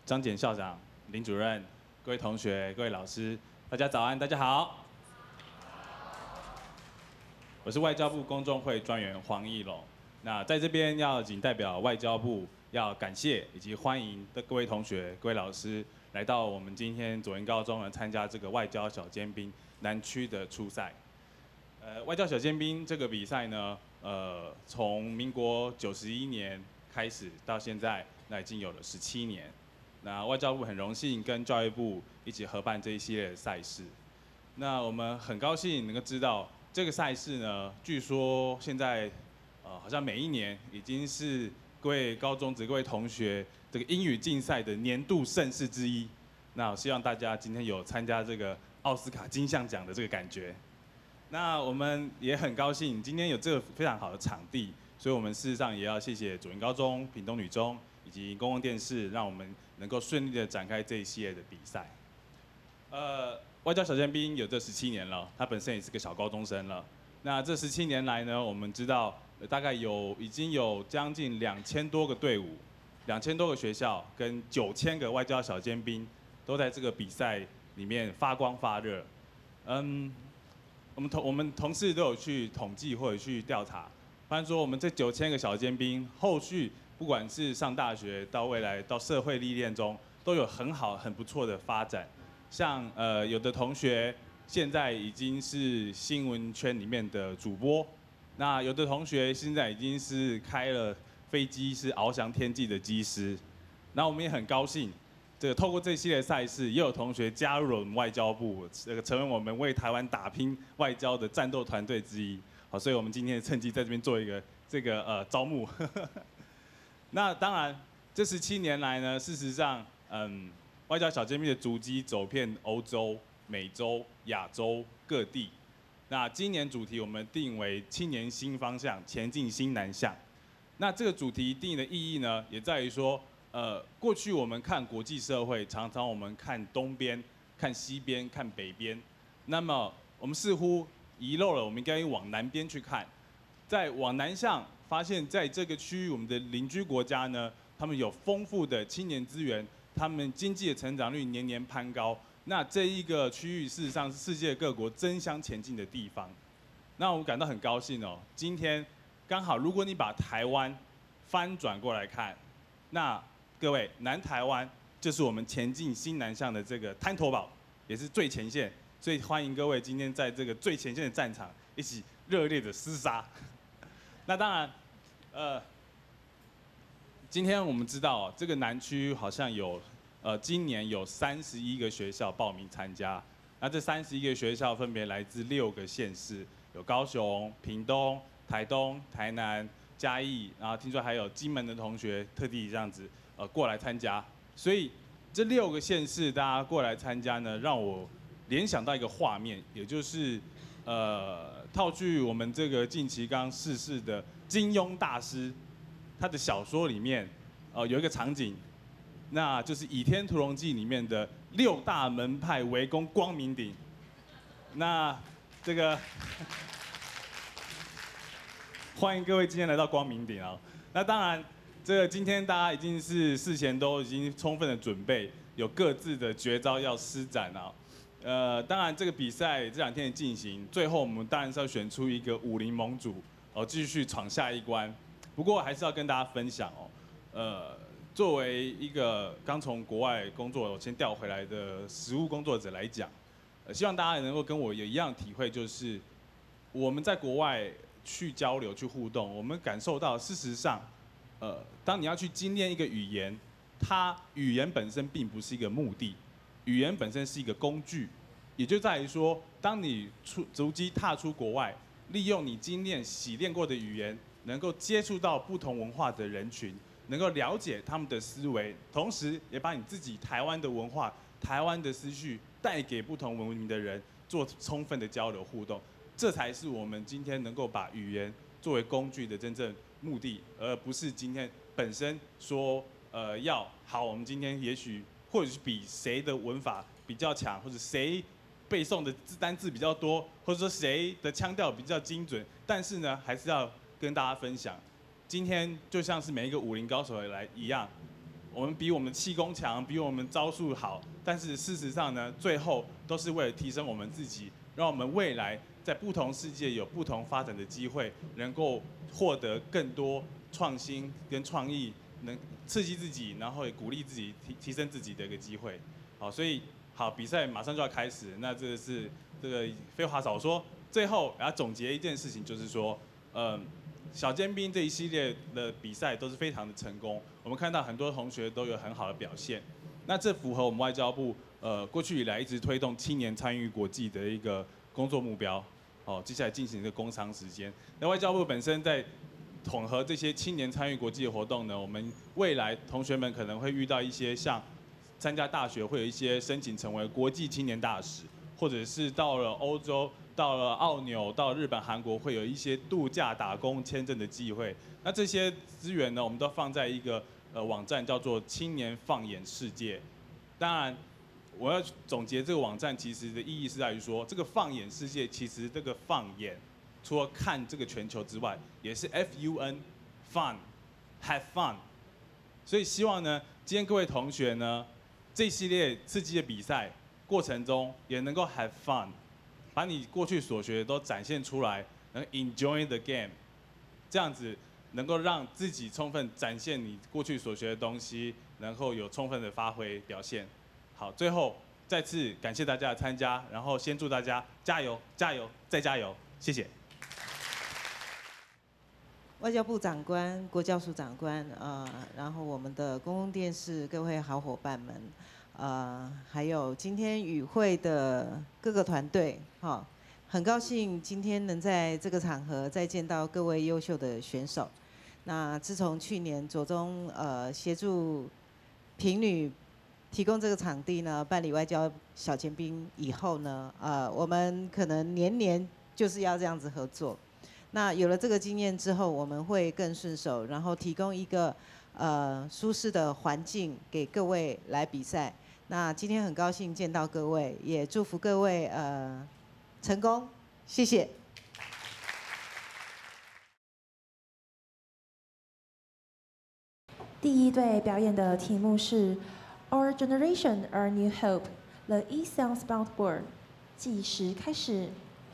张简校长、林主任、各位同学、各位老师，大家早安，大家好。我是外交部公众会专员黄义龙。那在这边要仅代表外交部，要感谢以及欢迎的各位同学、各位老师来到我们今天左营高中呢参加这个外交小尖兵南区的初赛。外交小尖兵这个比赛呢，从民国91年开始到现在，那已经有了17年。那外交部很荣幸跟教育部一起合办这一系列的赛事。那我们很高兴能够知道这个赛事呢，据说现在好像每一年已经是各位高中职各位同学这个英语竞赛的年度盛事之一。那我希望大家今天有参加这个奥斯卡金像奖的这个感觉。那我们也很高兴今天有这个非常好的场地，所以我们事实上也要谢谢左营高中、屏东女中以及公共电视，让我们能够顺利的展开这一系列的比赛。外交小尖兵有这17年了，他本身也是个小高中生了。那这17年来呢，我们知道大概已经有将近2000多个队伍、2000多个学校跟9000个外交小尖兵都在这个比赛里面发光发热。我们同事都有去统计或者去调查，发现说我们这9000个小尖兵，后续不管是上大学到未来到社会历练中，都有很好很不错的发展。像有的同学现在已经是新闻圈里面的主播，那有的同学现在已经是开了飞机是翱翔天际的机师。那我们也很高兴。透过这系列赛事，也有同学加入了我们外交部，成为我们为台湾打拼外交的战斗团队之一。好，所以我们今天趁机在这边做一个招募。那当然，这17年来呢，事实上，外交小尖兵的足迹走遍欧洲、美洲、亚洲各地。那今年主题我们定为青年新方向，前进新南向。那这个主题定义的意义呢，也在于说。过去我们看国际社会，常常我们看东边、看西边、看北边，那么我们似乎遗漏了我们应该往南边去看。在往南向，发现在这个区域，我们的邻居国家呢，他们有丰富的青年资源，他们经济的成长率年年攀高。那这一个区域事实上是世界各国争相前进的地方。那我感到很高兴哦，今天刚好，如果你把台湾翻转过来看，那各位，南台湾就是我们前进新南向的这个滩头堡，也是最前线，所以欢迎各位今天在这个最前线的战场一起热烈的厮杀。那当然，今天我们知道哦，这个南区好像有今年有31个学校报名参加，那这31个学校分别来自6个县市，有高雄、屏东、台东、台南、嘉义，然后听说还有金门的同学特地这样子。过来参加，所以这6个县市大家过来参加呢，让我联想到一个画面，也就是套句我们这个近期刚逝世的金庸大师，他的小说里面有一个场景，那就是《倚天屠龙记》里面的6大门派围攻光明顶。那这个欢迎各位今天来到光明顶啊！那当然。今天大家已经是事前都已经充分的准备，有各自的绝招要施展啊。当然这个比赛这2天的进行，最后我们当然是要选出一个武林盟主，继续闯下一关。不过还是要跟大家分享哦，作为一个刚从国外工作先调回来的实务工作者来讲，希望大家也能够跟我有一样体会，就是我们在国外去交流、去互动，我们感受到事实上。当你要去精炼一个语言，语言本身并不是一个目的，语言本身是一个工具，也就在于说，当你足迹踏出国外，利用你精炼、洗练过的语言，能够接触到不同文化的人群，能够了解他们的思维，同时也把你自己台湾的文化、台湾的思绪带给不同文明的人，做充分的交流互动，这才是我们今天能够把语言作为工具的真正目的，而不是今天本身说要好。我们今天也许或者是比谁的文法比较强，或者谁背诵的单字比较多，或者说谁的腔调比较精准。但是呢，还是要跟大家分享，今天就像是每一个武林高手来一样， 我们比我们气功强，比我们招数好，但是事实上呢，最后都是为了提升我们自己，让我们未来在不同世界有不同发展的机会，能够获得更多创新跟创意，能刺激自己，然后也鼓励自己提升自己的一个机会。好，所以好，比赛马上就要开始，那这个废话少说，最后要总结一件事情，就是说，小尖兵这一系列的比赛都是非常的成功，我们看到很多同学都有很好的表现，那这符合我们外交部过去以来一直推动青年参与国际的一个工作目标。哦，接下来进行一个工商时间，那外交部本身在统合这些青年参与国际的活动呢，我们未来同学们可能会遇到一些像参加大学会有一些申请成为国际青年大使，或者是到了欧洲、到了澳纽、到日本、韩国会有一些度假打工签证的机会。那这些资源呢，我们都放在一个网站叫做青年放眼世界。当然，我要总结这个网站其实的意义是在于说，这个放眼世界其实这个放眼，除了看这个全球之外，也是 fun，have fun。所以希望呢，今天各位同学呢，这一系列刺激的比赛过程中也能够 have fun， 把你过去所学的都展现出来，能 enjoy the game， 这样子能够让自己充分展现你过去所学的东西，能够有充分的发挥表现。好，最后再次感谢大家的参加，然后先祝大家加油、加油、再加油，谢谢。 外交部长官、国教署长官，然后我们的公共电视各位好伙伴们，还有今天与会的各个团队，很高兴今天能在这个场合再见到各位优秀的选手。那自从去年左中协助平女提供这个场地呢，办理外交小尖兵以后呢，我们可能年年就是要这样子合作。那有了这个经验之后，我们会更顺手，然后提供一个舒适的环境给各位来比赛。那今天很高兴见到各位，也祝福各位成功，谢谢。 第一队表演的题目是 Our Generation, Our New Hope, The East Southbound Word。计时开始。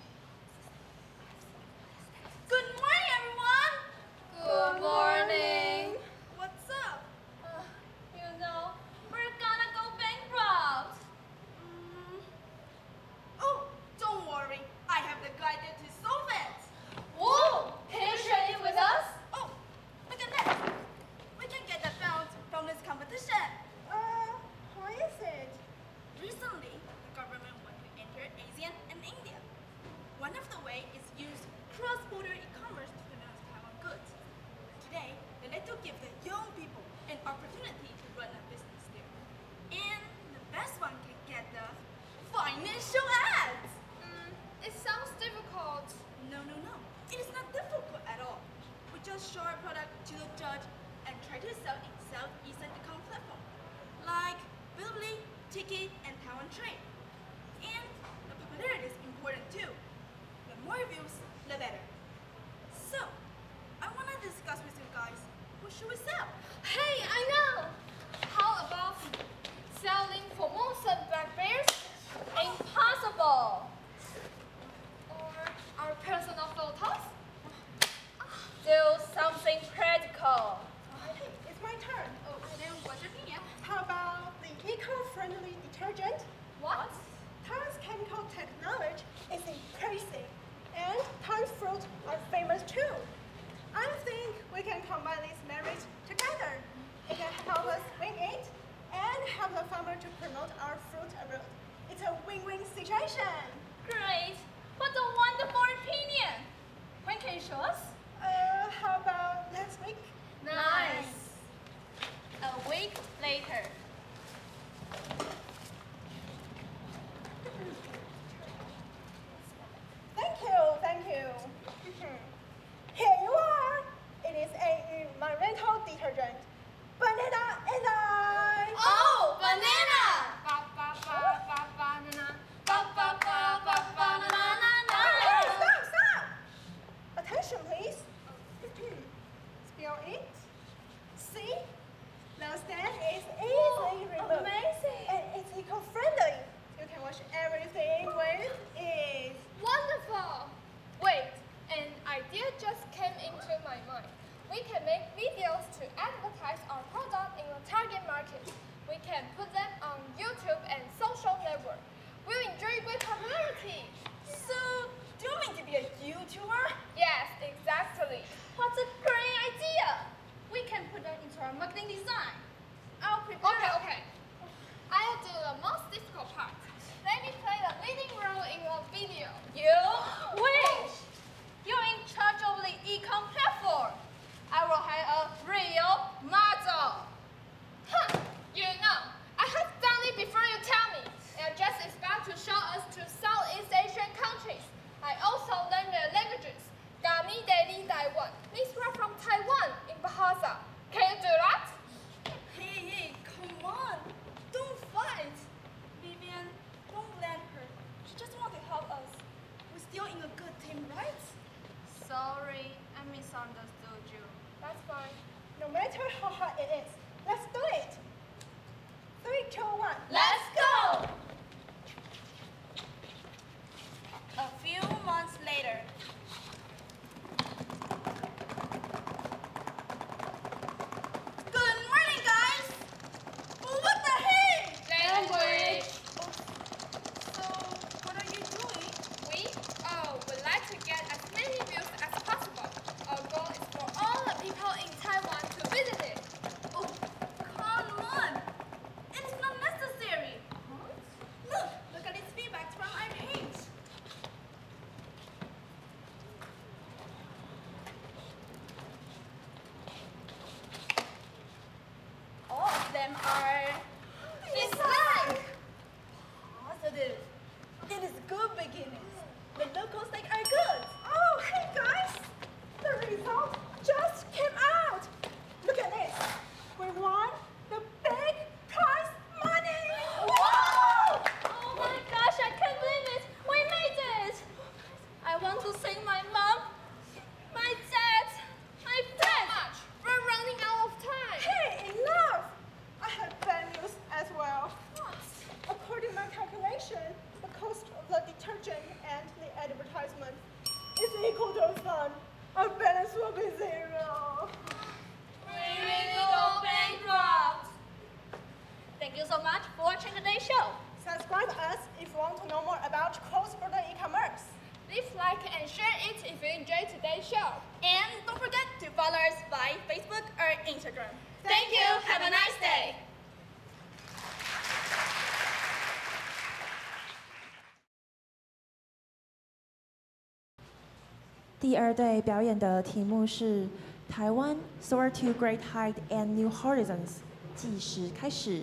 Good morning, everyone. Good morning. What's up? You know, we're gonna go bankrupt. Oh, don't worry. I have the guidance to solve it. Whoa! Can you share it with us? Oh, look at that. We can get the funds from this competition. Why is it? Recently, the government wants to enter ASEAN and India. One of the ways is use cross-border e-commerce to promote Taiwan goods. Today, they like to give the young people an opportunity to run a business there. And the best one can get the financial ads. It sounds difficult. No. It is not difficult at all. We just show our product to the judge and try to sell in Southeastern e-com platform, like Bilibili, Tiki, and Taiwan Trade. And the popularity is important too. The more views, the better. So, I want to discuss with you guys, what should we sell? Hey, I know! How about selling Formosa black bears? Impossible! Or our personal photos? Do something practical. Hey, it's my turn. Oh, then what's your opinion? How about the eco-friendly detergent? What? Taiwan's chemical technology is impressive, and Taiwan's fruits are famous too. I think we can combine these merits together. It can help us win it and help the farmer to promote our fruit abroad. It's a win-win situation. Great! What a wonderful opinion! When can you show us? How about next week? Nice! A week later. Thank you. Here you are. It is a environmental detergent. Banana and I. Oh, banana! Banana. Hey, stop! Attention, please. Spell it. See? Now stand eco-friendly. You can wash everything with ease. Wonderful! Wait, an idea just came into my mind. We can make videos to advertise our product in the target market. We can put them on YouTube and social network. We'll enjoy great popularity. So, do you mean to be a YouTuber? Yes, exactly. What a great idea! We can put that into our marketing design. I'll prepare. Okay. I'll do the most difficult part. Let me play the leading role in the video. You? Wait! You're in charge of the e-com platform. I will hire a real model. Huh, you know, I have done it before you tell me. They're just about to show us to Southeast Asian countries. I also learned their languages. Gami Daily Taiwan means we're from Taiwan in Bahasa. Can you do that? Hey, come on. Don't fight. Vivian, don't let her. She just wants to help us. We're still in a good team, right? Sorry, I misunderstood you. That's fine. No matter how hard it is, let's do it. 3, 2, 1. Let's go! A few months later. Good morning, guys. What the heck? Language. So, what are you doing? Would like to get as many views as possible. Our goal is for all the people in Taiwan to visit it. Oh, come on. It's not necessary. Look at this feedback from our page. All of them are dislike. Positive. It is good beginnings. The locals think are good. Oh, hey guys! The result just came out. Look at this. We won the big prize money. Wow! Oh my gosh, I can't believe it! We made it! I want to thank my mom, my dad, my friends. We're running out of time. Hey, enough! I have bad news as well. According to my calculation, the cost of the detergent and the advertisement is equal to none. Our balance will be 0. We really go bankrupt. Thank you so much for watching today's show. Subscribe to us if you want to know more about cross-border e-commerce. Please like and share it if you enjoyed today's show. And don't forget to follow us by Facebook or Instagram. Thank you. Have a nice day. 第二队表演的题目是台湾 Soar to Great Height and New Horizons，计时开始。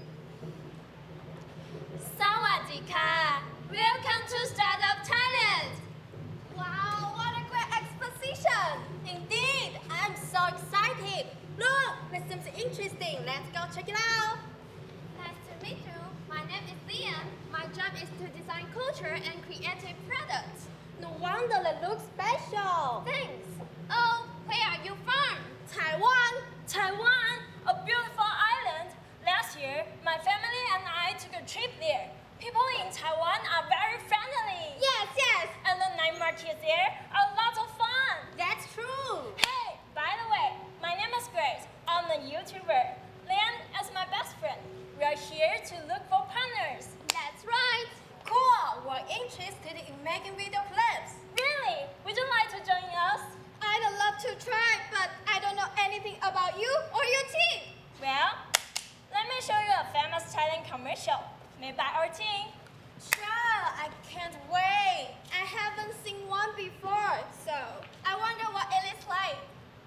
Sawadika. Welcome to Startup Thailand. Wow, what a great exposition. Indeed, I'm so excited. Look, this seems interesting. Let's go check it out. Nice to meet you. My name is Lian. My job is to design culture and creative products. No wonder they look special. Thanks. Oh, where are you from? Taiwan. Taiwan, a beautiful island. Last year, my family and I took a trip there. People in Taiwan are very friendly. Yes, yes, And the night markets there are lots of fun. that's true. Hey, by the way, my name is Grace. I'm a YouTuber. Lian is my best friend. We are here to look for partners. That's right. Cool. We're interested in making video clips. Really? Would you like to join us? I'd love to try, but I don't know anything about you or your team. Well, let me show you a famous Thailand commercial made by our team. Sure, I can't wait. I haven't seen one before, so I wonder what it is like.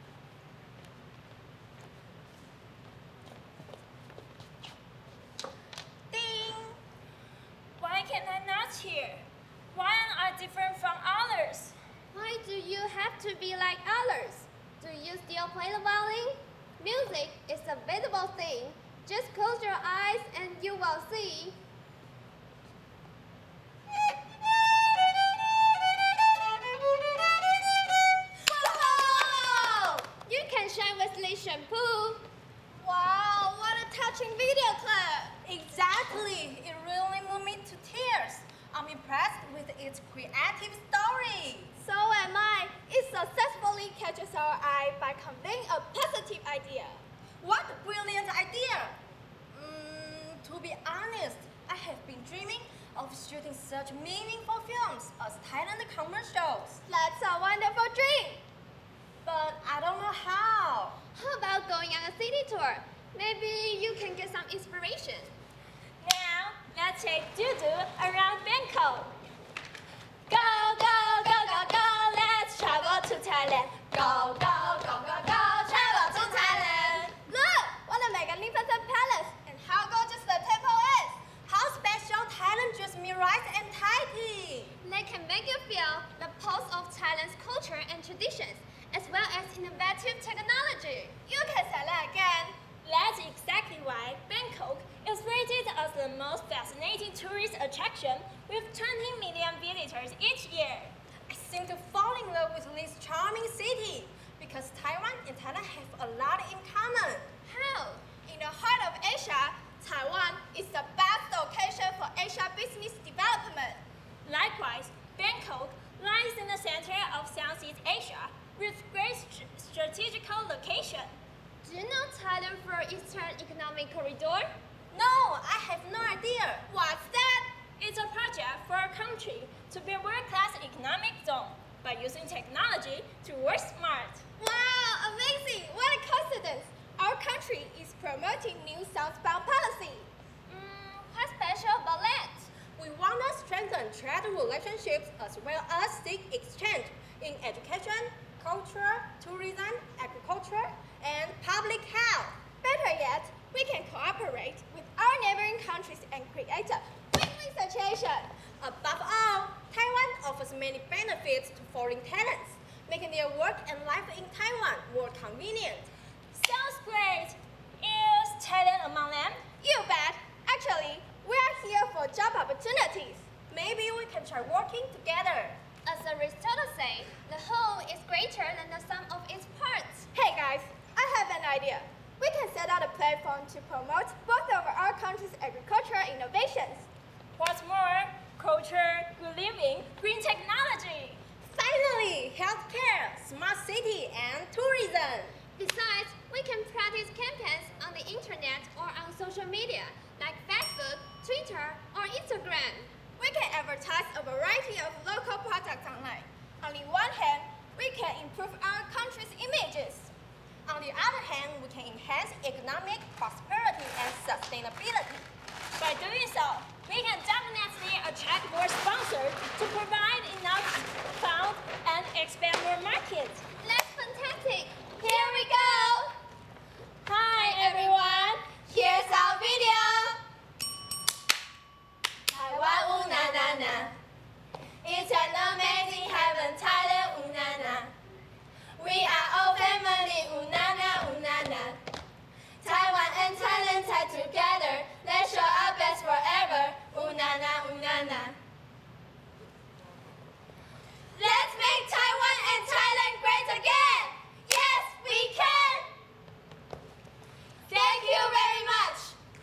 Ding! Why can I not hear? Why am I different from others? Why do you have to be like others? Do you still play the violin? Music is a visible thing. Just close your eyes and you will see. Whoa! You can shine with Lee shampoo. Wow, what a touching video clip. Exactly. It really moved me to tears. I'm impressed with its creative story. So am I. It successfully catches our eye by conveying a positive idea. What a brilliant idea! To be honest, I have been dreaming of shooting such meaningful films as Thailand commercials. That's a wonderful dream! But I don't know how. How about going on a city tour? Maybe you can get some inspiration. Now, let's take Dudu around Bangkok. Go, go, go, go, go, let's travel to Thailand. Go, go, go, go, go, travel to Thailand. Look! What a magnificent palace! And how gorgeous the temple is! How special Thailand just mirrors and Thai tea! They can make you feel the pulse of Thailand's culture and traditions, as well as innovative technology. You can say that again. That's exactly why Bangkok is rated as the most fascinating tourist attraction with 20 million visitors each year. I seem to fall in love with this charming city because Taiwan and Thailand have a lot in common. How? In the heart of Asia, Taiwan is the best location for Asia business development. Likewise, Bangkok lies in the center of Southeast Asia with great strategical location. Do you know Thailand for Eastern Economic Corridor? No, I have no idea. What's that? It's a project for our country to be a world-class economic zone by using technology to work smart. Wow, amazing! What a coincidence! Our country is promoting new southbound policy. What's special about that? We want to strengthen trade relationships as well as seek exchange in education, culture, tourism, agriculture, and public health. Better yet, we can cooperate with our neighboring countries and create a win-win situation. Above all, Taiwan offers many benefits to foreign talents, making their work and life in Taiwan more convenient. Sounds great! Is Thailand among them? You bet! Actually, we are here for job opportunities. Maybe we can try working together. As Aristotle says, the whole is greater than the sum of its parts. Hey guys, I have an idea. We can set out a platform to promote both of our country's agricultural innovations. What's more, culture, good living, green technology. Finally, healthcare, smart city, and tourism. Besides, we can practice campaigns on the internet or on social media, like Facebook, Twitter, or Instagram. We can advertise a variety of local products online. On the one hand, we can improve our country's images. On the other hand, we can enhance economic prosperity and sustainability. By doing so, we can definitely attract more sponsors to provide enough funds and expand more markets. That's fantastic! Here we go! Hi everyone! Here's our video! Taiwan, ooh na na na. It's an amazing heaven, Thailand, ooh na na. We are all family, ooh na na, ooh na na. Taiwan and Thailand tied together. Let's show our best forever, ooh na na, ooh na na. Let's make Taiwan and Thailand great again! Yes, we can! Thank you very much!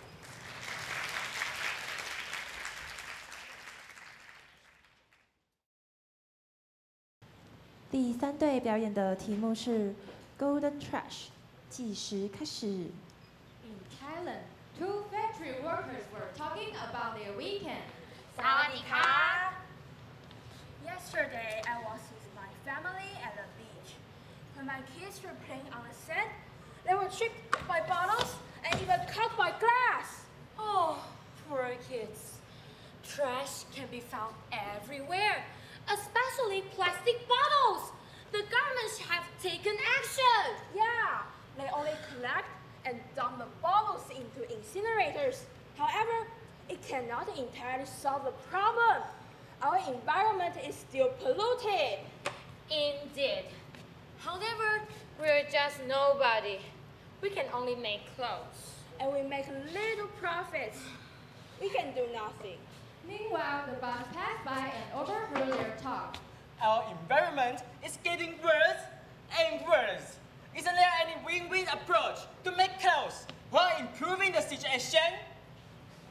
第三队表演的题目是 Golden Trash， 计时开始。 In Thailand, two factory workers were talking about their weekend. Sawadee-ka! Yesterday, I was with my family at the beach. When my kids were playing on the sand, they were tripped by bottles and even cut by glass. Oh, poor kids. Trash can be found everywhere, especially plastic bottles. The governments have taken action. Yeah, they only collect and dump the bottles into incinerators. However, it cannot entirely solve the problem. Our environment is still polluted. Indeed. However, we're just nobody. We can only make clothes. And we make little profits. We can do nothing. Meanwhile, the bus passed by and overheard their talk. Our environment is getting worse and worse. Isn't there any win-win approach to make clothes while improving the situation?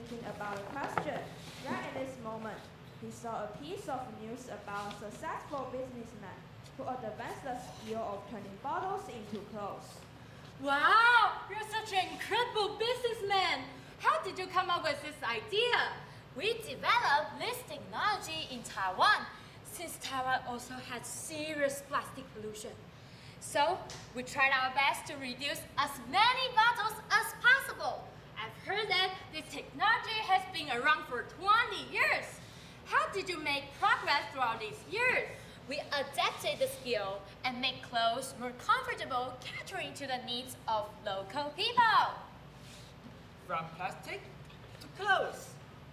thinking about a question. Right at this moment, he saw a piece of news about a successful businessman who advanced the skill of turning bottles into clothes. Wow, you're such an incredible businessman. How did you come up with this idea? We developed this technology in Taiwan since Taiwan also has serious plastic pollution. So we tried our best to reduce as many bottles as possible. I've heard that this technology has been around for 20 years. How did you make progress throughout these years? We adapted the skill and made clothes more comfortable, catering to the needs of local people. From plastic to clothes.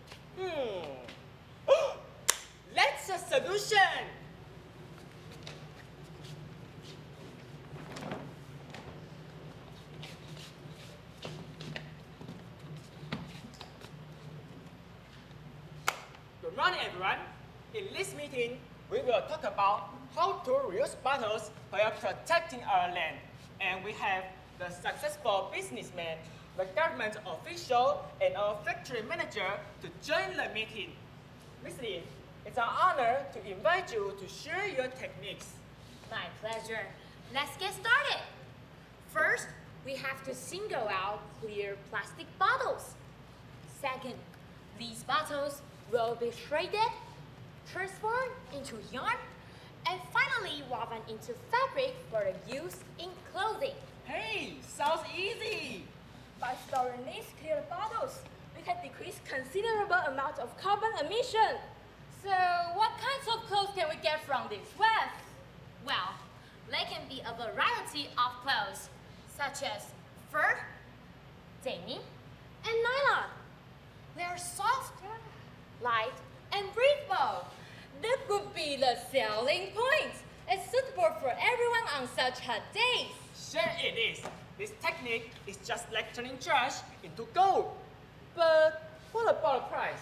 That's a solution! Good morning, everyone. In this meeting, we will talk about how to reuse bottles while protecting our land. And we have the successful businessman, the government official, and our factory manager to join the meeting. Ms. Lin, it's our honor to invite you to share your techniques. My pleasure. Let's get started. First, we have to single out clear plastic bottles. Second, these bottles will be shredded, transformed into yarn, and finally woven into fabric for the use in clothing. Hey, sounds easy! By storing these clear bottles, we can decrease considerable amount of carbon emission. So, what kinds of clothes can we get from this waste? Well, they can be a variety of clothes, such as fur, denim, and nylon. They are soft, light, and breathable. That would be the selling point. It's suitable for everyone on such hot days. Sure it is. This technique is just like turning trash into gold. But what about the price?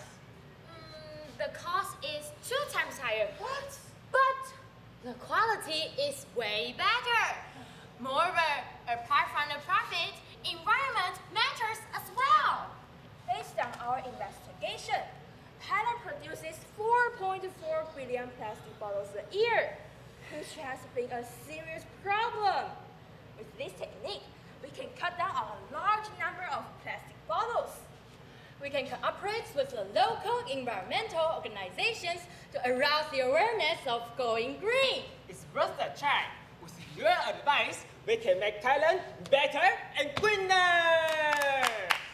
The cost is 2 times higher. What? But the quality is way better. Moreover, apart from the profit, environment matters as well. Based on our investigation, Thailand produces 4.4 billion plastic bottles a year, which has been a serious problem. With this technique, we can cut down on a large number of plastic bottles. We can cooperate with the local environmental organizations to arouse the awareness of going green. It's worth a try. With your advice, we can make Thailand better and greener!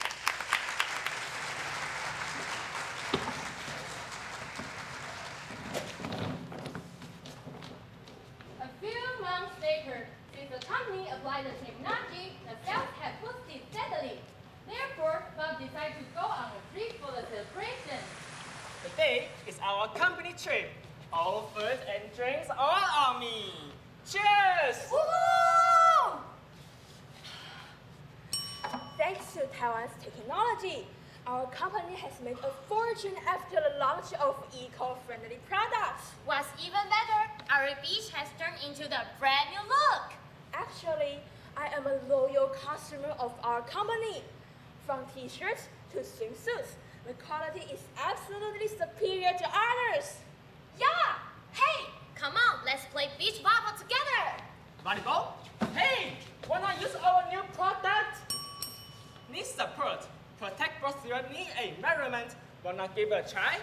A few months later, since the company applied the technology, the sales have boosted steadily. Therefore, Bob decided to go on a trip for the celebration. Today is our company trip. All food and drinks are on me. Cheers! Woohoo! Thanks to Taiwan's technology, our company has made a fortune after the launch of eco-friendly products. What's even better, our beach has turned into the brand new look. Actually, I am a loyal customer of our company. From t-shirts to swimsuits, the quality is absolutely superior to others. Yeah! Hey, come on, let's play beach volleyball together. Volleyball? Hey, wanna use our new product? Need support. Protect both your knee and environment. Wanna give it a try?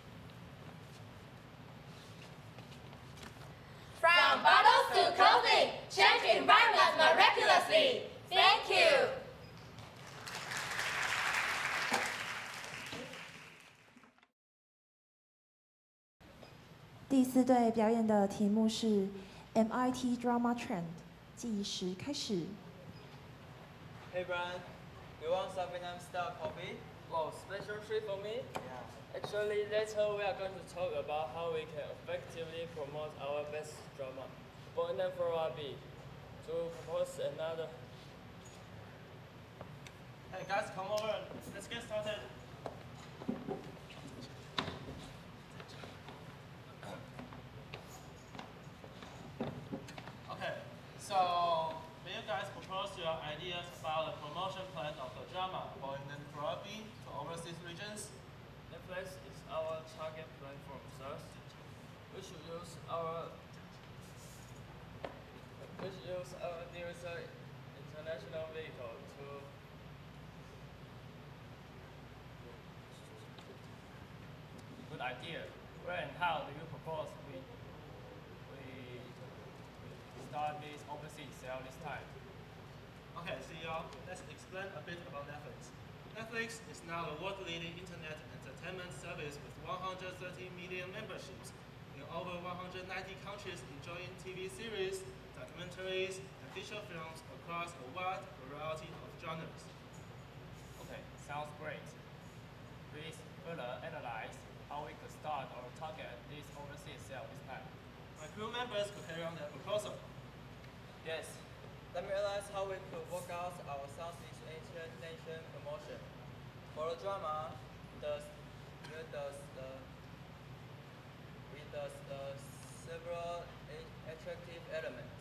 From bottles to clothing, change environment miraculously. Thank you. 第4队表演的题目是 MIT Drama Trend， 计时开始。 Hey Brian, you want some Vietnam style coffee? Wow, special treat for me? Yeah. Actually, later we are going to talk about how we can effectively promote our best drama. But then for RB, to propose another. Hey guys, come over. Let's get started. Okay, so may you guys propose your ideas about the promotion plan of the drama Boy and Then for RB to overseas regions? Netflix is our target platform, sir. We should use our newest international vehicle to good idea. Where and how do you propose we start this overseas sale this time? Okay, CEO, let's explain a bit about Netflix. Netflix is now a world-leading internet entertainment service with 130 million memberships in over 190 countries, enjoying TV series, documentaries, and feature films across a wide variety of genres. Okay, sounds great. Please further analyze how we could start or target this overseas sale this time. My crew members could carry on their proposal. Yes. Let me analyze how we could work out our Southeast Asian nation promotion. For the drama, we does several attractive elements.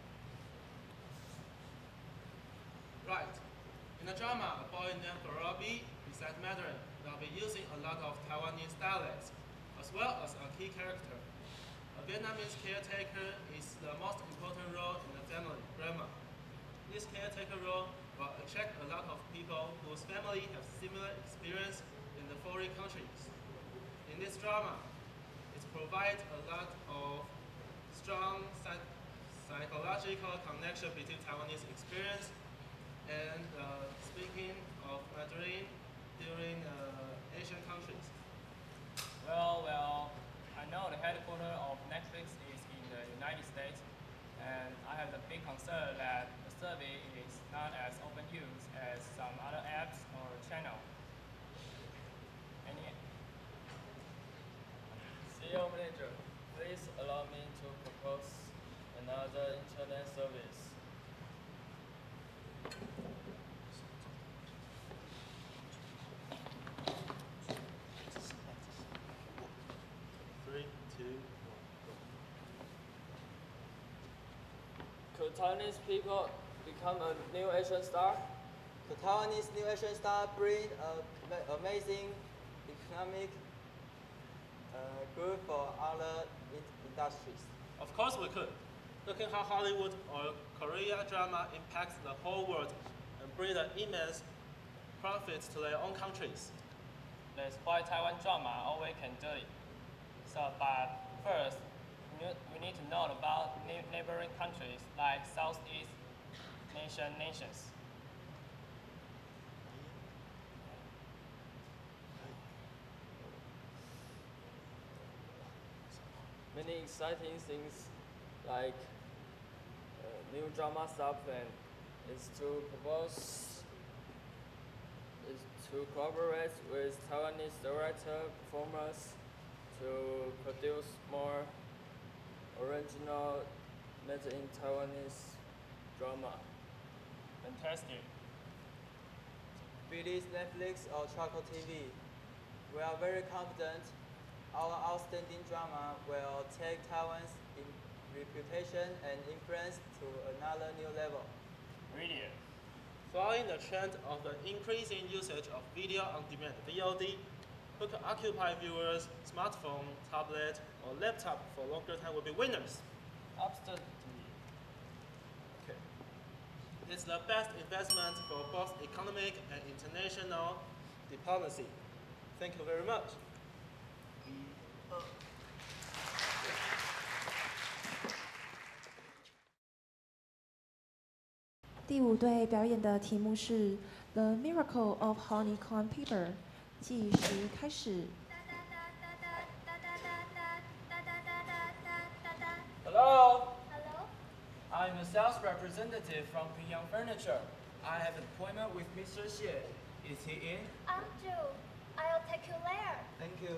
Right. In the drama, a boy named Robbie, besides Mandarin, will be using a lot of Taiwanese dialects, as well as a key character. A Vietnamese caretaker is the most important role in the family drama. This caretaker role will attract a lot of people whose family have similar experience in the foreign countries. In this drama, it provides a lot of strong psychological connection between Taiwanese experience and speaking of Mandarin during Asian countries. Well, I know the headquarters of Netflix is in the United States, and I have the big concern that the service is not as open use as some other apps or channel. CEO Manager, please allow me to propose another internet service. Could Taiwanese people become a new Asian star? The Taiwanese new Asian star bring amazing economic good for other industries. Of course we could. Look at how Hollywood or Korea drama impacts the whole world and bring the immense profits to their own countries. That's why Taiwan drama always can do it. So, but first, we need to know about neighboring countries like Southeast Asian nations. Many exciting things like new drama stuff and is to collaborate with Taiwanese director performers to produce more original made in Taiwanese drama. Fantastic. Be this Netflix or Charcoal TV, we are very confident our outstanding drama will take Taiwan's reputation and influence to another new level. Really? Following the trend of the increasing usage of video on demand (VOD), who can occupy viewers' smartphone, tablet, or laptop for longer time will be winners. Absolutely. Okay. It's the best investment for both economic and international diplomacy. Thank you very much. 第五队表演的题目是《The Miracle of Honeycomb Paper》，计时开始。 Hello. Hello? I'm a sales representative from Pyongyang Furniture. I have an appointment with Mr. Xie. Is he in? I'm Ju. I'll take you there. Thank you.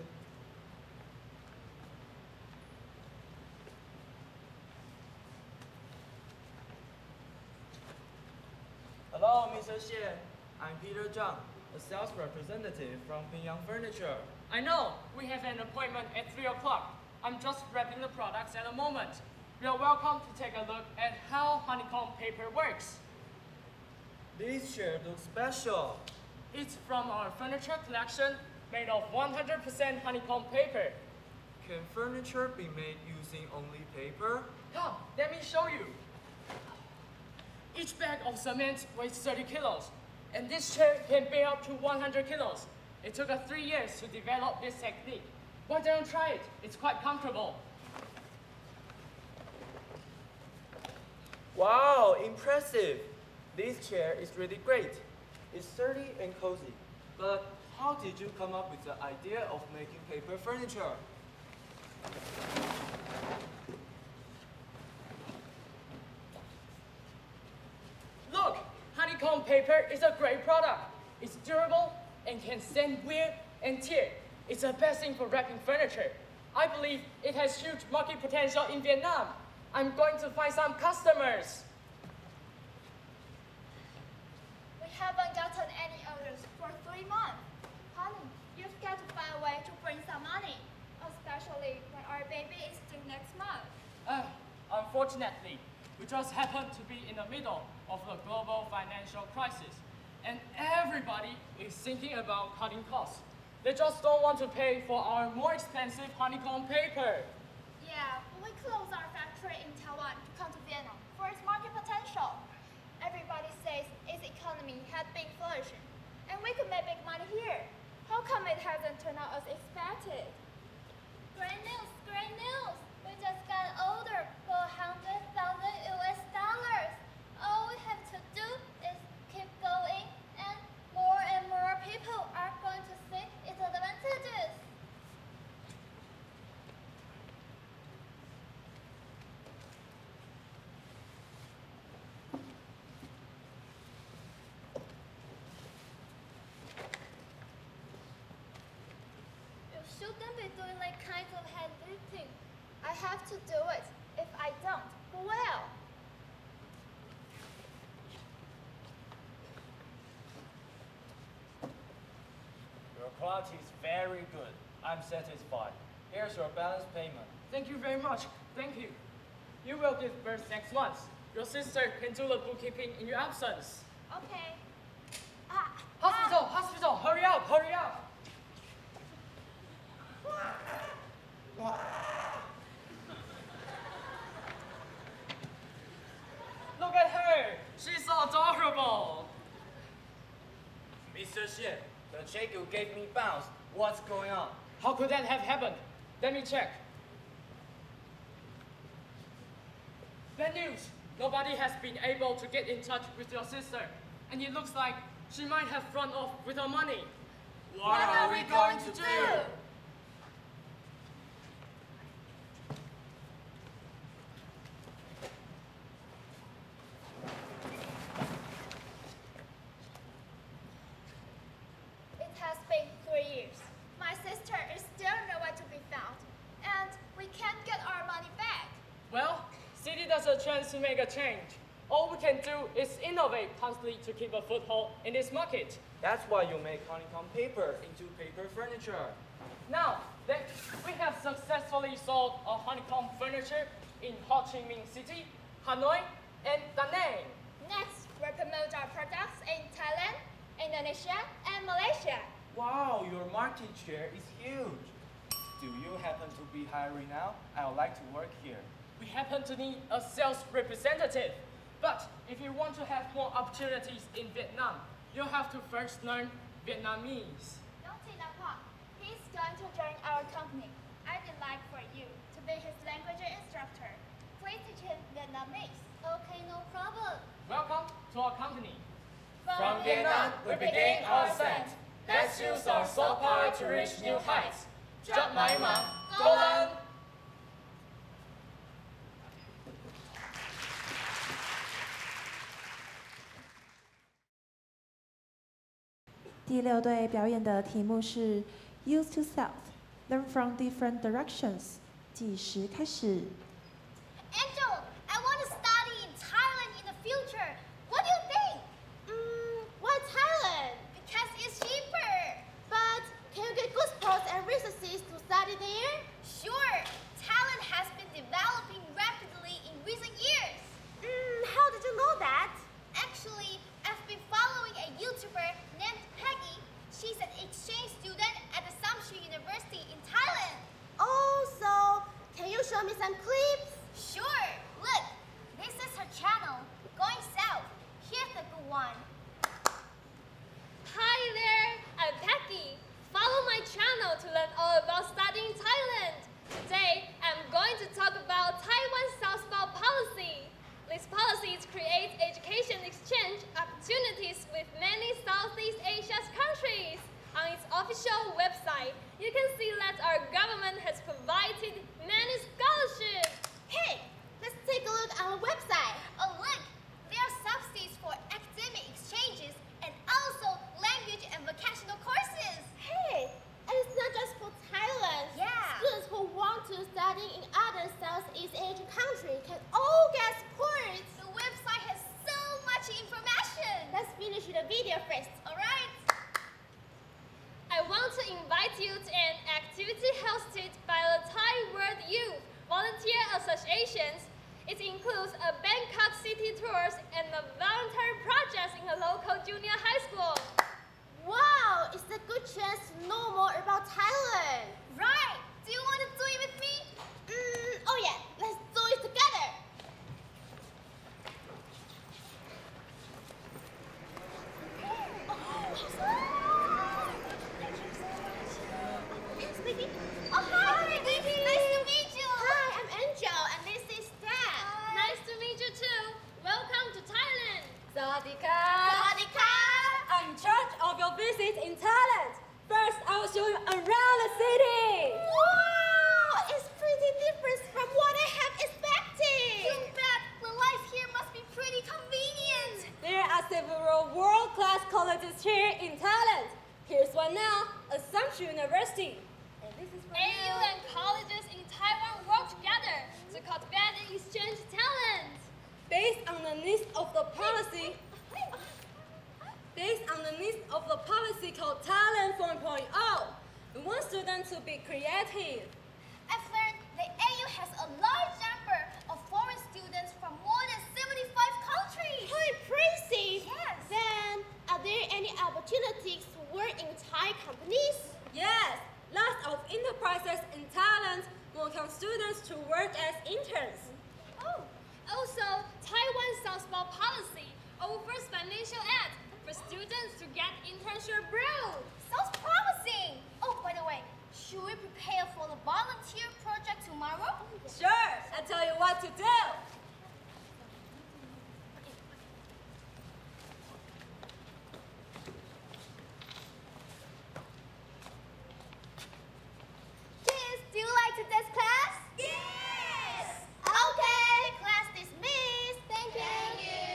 Hello, Mr. Xie. I'm Peter Zhang, a sales representative from Pyongyang Furniture. I know. We have an appointment at 3 o'clock. I'm just wrapping the products at the moment. You're welcome to take a look at how honeycomb paper works. This chair looks special. It's from our furniture collection made of 100% honeycomb paper. Can furniture be made using only paper? Come, let me show you. Each bag of cement weighs 30 kilos, and this chair can bear up to 100 kilos. It took us 3 years to develop this technique. Why don't you try it? It's quite comfortable. Wow, impressive! This chair is really great. It's sturdy and cozy. But how did you come up with the idea of making paper furniture? Look, honeycomb paper is a great product. It's durable and can stand wear and tear. It's the best thing for wrapping furniture. I believe it has huge market potential in Vietnam. I'm going to find some customers. We haven't gotten any orders for 3 months. Honey, you've got to find a way to bring some money, especially when our baby is due next month. Unfortunately, we just happen to be in the middle of the global financial crisis, and everybody is thinking about cutting costs. They just don't want to pay for our more expensive honeycomb paper. Yeah, we closed our factory in Taiwan to come to Vietnam for its market potential. Everybody says its economy had been flourishing, and we could make big money here. How come it hasn't turned out as expected? Great news, great news! We just got an order for $100,000 US. All we have to do is keep going, and more people are going to see its advantages. You shouldn't be doing that kind of heavy lifting. I have to do it. If I don't, who will? Your quality is very good. I'm satisfied. Here's your balance payment. Thank you very much. Thank you. You will give birth next month. Your sister can do the bookkeeping in your absence. Okay. Hospital, hurry up, hurry up. Look at her. She's so adorable. Mr. Xian, the check you gave me bounced. What's going on? How could that have happened? Let me check. Bad news. Nobody has been able to get in touch with your sister. And it looks like she might have run off with her money. What are we going to do? It has been 3 years. My sister is still nowhere to be found, and we can't get our money back. Well, City does a chance to make a change. All we can do is innovate constantly to keep a foothold in this market. That's why you make honeycomb paper into paper furniture. Now, we have successfully sold our honeycomb furniture in Ho Chi Minh City, Hanoi, and Da Nang. Next, we promote our products in Thailand, Indonesia, and Malaysia. Wow, your market share is huge. Do you happen to be hiring now? I would like to work here. We happen to need a sales representative. But if you want to have more opportunities in Vietnam, you'll have to first learn Vietnamese. Don't say that part. He's going to join our company. I'd like for you to be his language instructor. Please teach him Vietnamese. Okay, no problem. Welcome to our company. From Vietnam, we begin our ascent. Let's use our soft power to reach new heights. Chúc may mắn, cố lên! 第6队表演的题目是 Use to South, Learn from Different Directions。计时开始。 Angel, I want to study in Thailand in the future. What do you think? Why Thailand? Because it's cheaper. But can you get good sports and resources to study there? Sure, Thailand has been developing rapidly in recent years. How did you know that? Actually, I've been following a YouTuber named Peggy show me some clips? Sure. Look, this is her channel, Going South. Here's the good one. Hi there, I'm Becky. Follow my channel to learn all about studying Thailand. Today, I'm going to talk about Taiwan Southbound Policy. This policy creates education exchange opportunities with many Southeast Asia's countries. On its official website, you can see that our government has provided many scholarships. Hey, let's take a look at our website. Oh look, there are subsidies for academic exchanges and also language and vocational courses. Hey, and it's not just for Thailand. Yeah. Students who want to study in other Southeast Asian countries can all get support. The website has so much information. Let's finish the video first, alright? I want to invite you to an activity hosted by the Thai World Youth Volunteer Associations. It includes a Bangkok city tours and a voluntary project in a local junior high school. Wow, it's a good chance to know more about Thailand. Right, do you want to do it with me? Oh yeah, let's do it together. Oh, hi, baby. Nice to meet you. Hi, I'm Angel, and this is Dad. Nice to meet you too. Welcome to Thailand. Sawadika. Sawadika. I'm in charge of your visit in Thailand. First, I will show you around the city. Wow, it's pretty different from what I have expected. You bet. The life here must be pretty convenient. There are several world-class colleges here in Thailand. Here's one now, Assumption University. And this is AU and colleges in Taiwan work together to cultivate and exchange talent. Based on the needs of the policy, called Talent 4.0, we want students to be creative. I've learned the AU has a large number of foreign students from more than 75 countries. Hi, Tracy. Yes. Then, are there any opportunities to work in Thai companies? Yes, lots of enterprises in Thailand welcome students to work as interns. Oh, also, Taiwan Southbound Policy offers financial aid for students to get internship abroad. Sounds promising. Oh, by the way, should we prepare for the volunteer project tomorrow? Sure, I'll tell you what to do. Kids, do you like today's class? Yes! Okay, class dismissed. Thank you.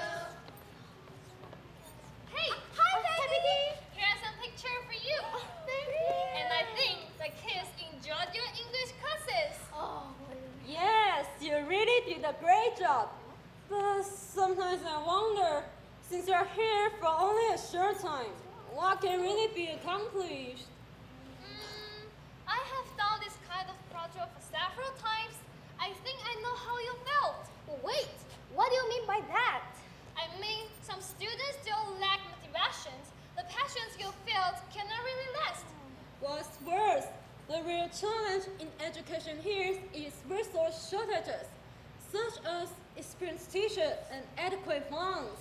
Hey, Hi, baby. here's a picture for you. Thank you. And I think the kids enjoyed your English classes. Oh, Yes, you really did a great job. But sometimes I wonder, since you're here for only a short time, what can really be accomplished? I have done this kind of project for several times. I think I know how you felt. wait. What do you mean by that? I mean, some students still lack motivations. The passions you felt cannot really last. What's worse, the real challenge in education here is resource shortages, such as experienced teachers and adequate funds.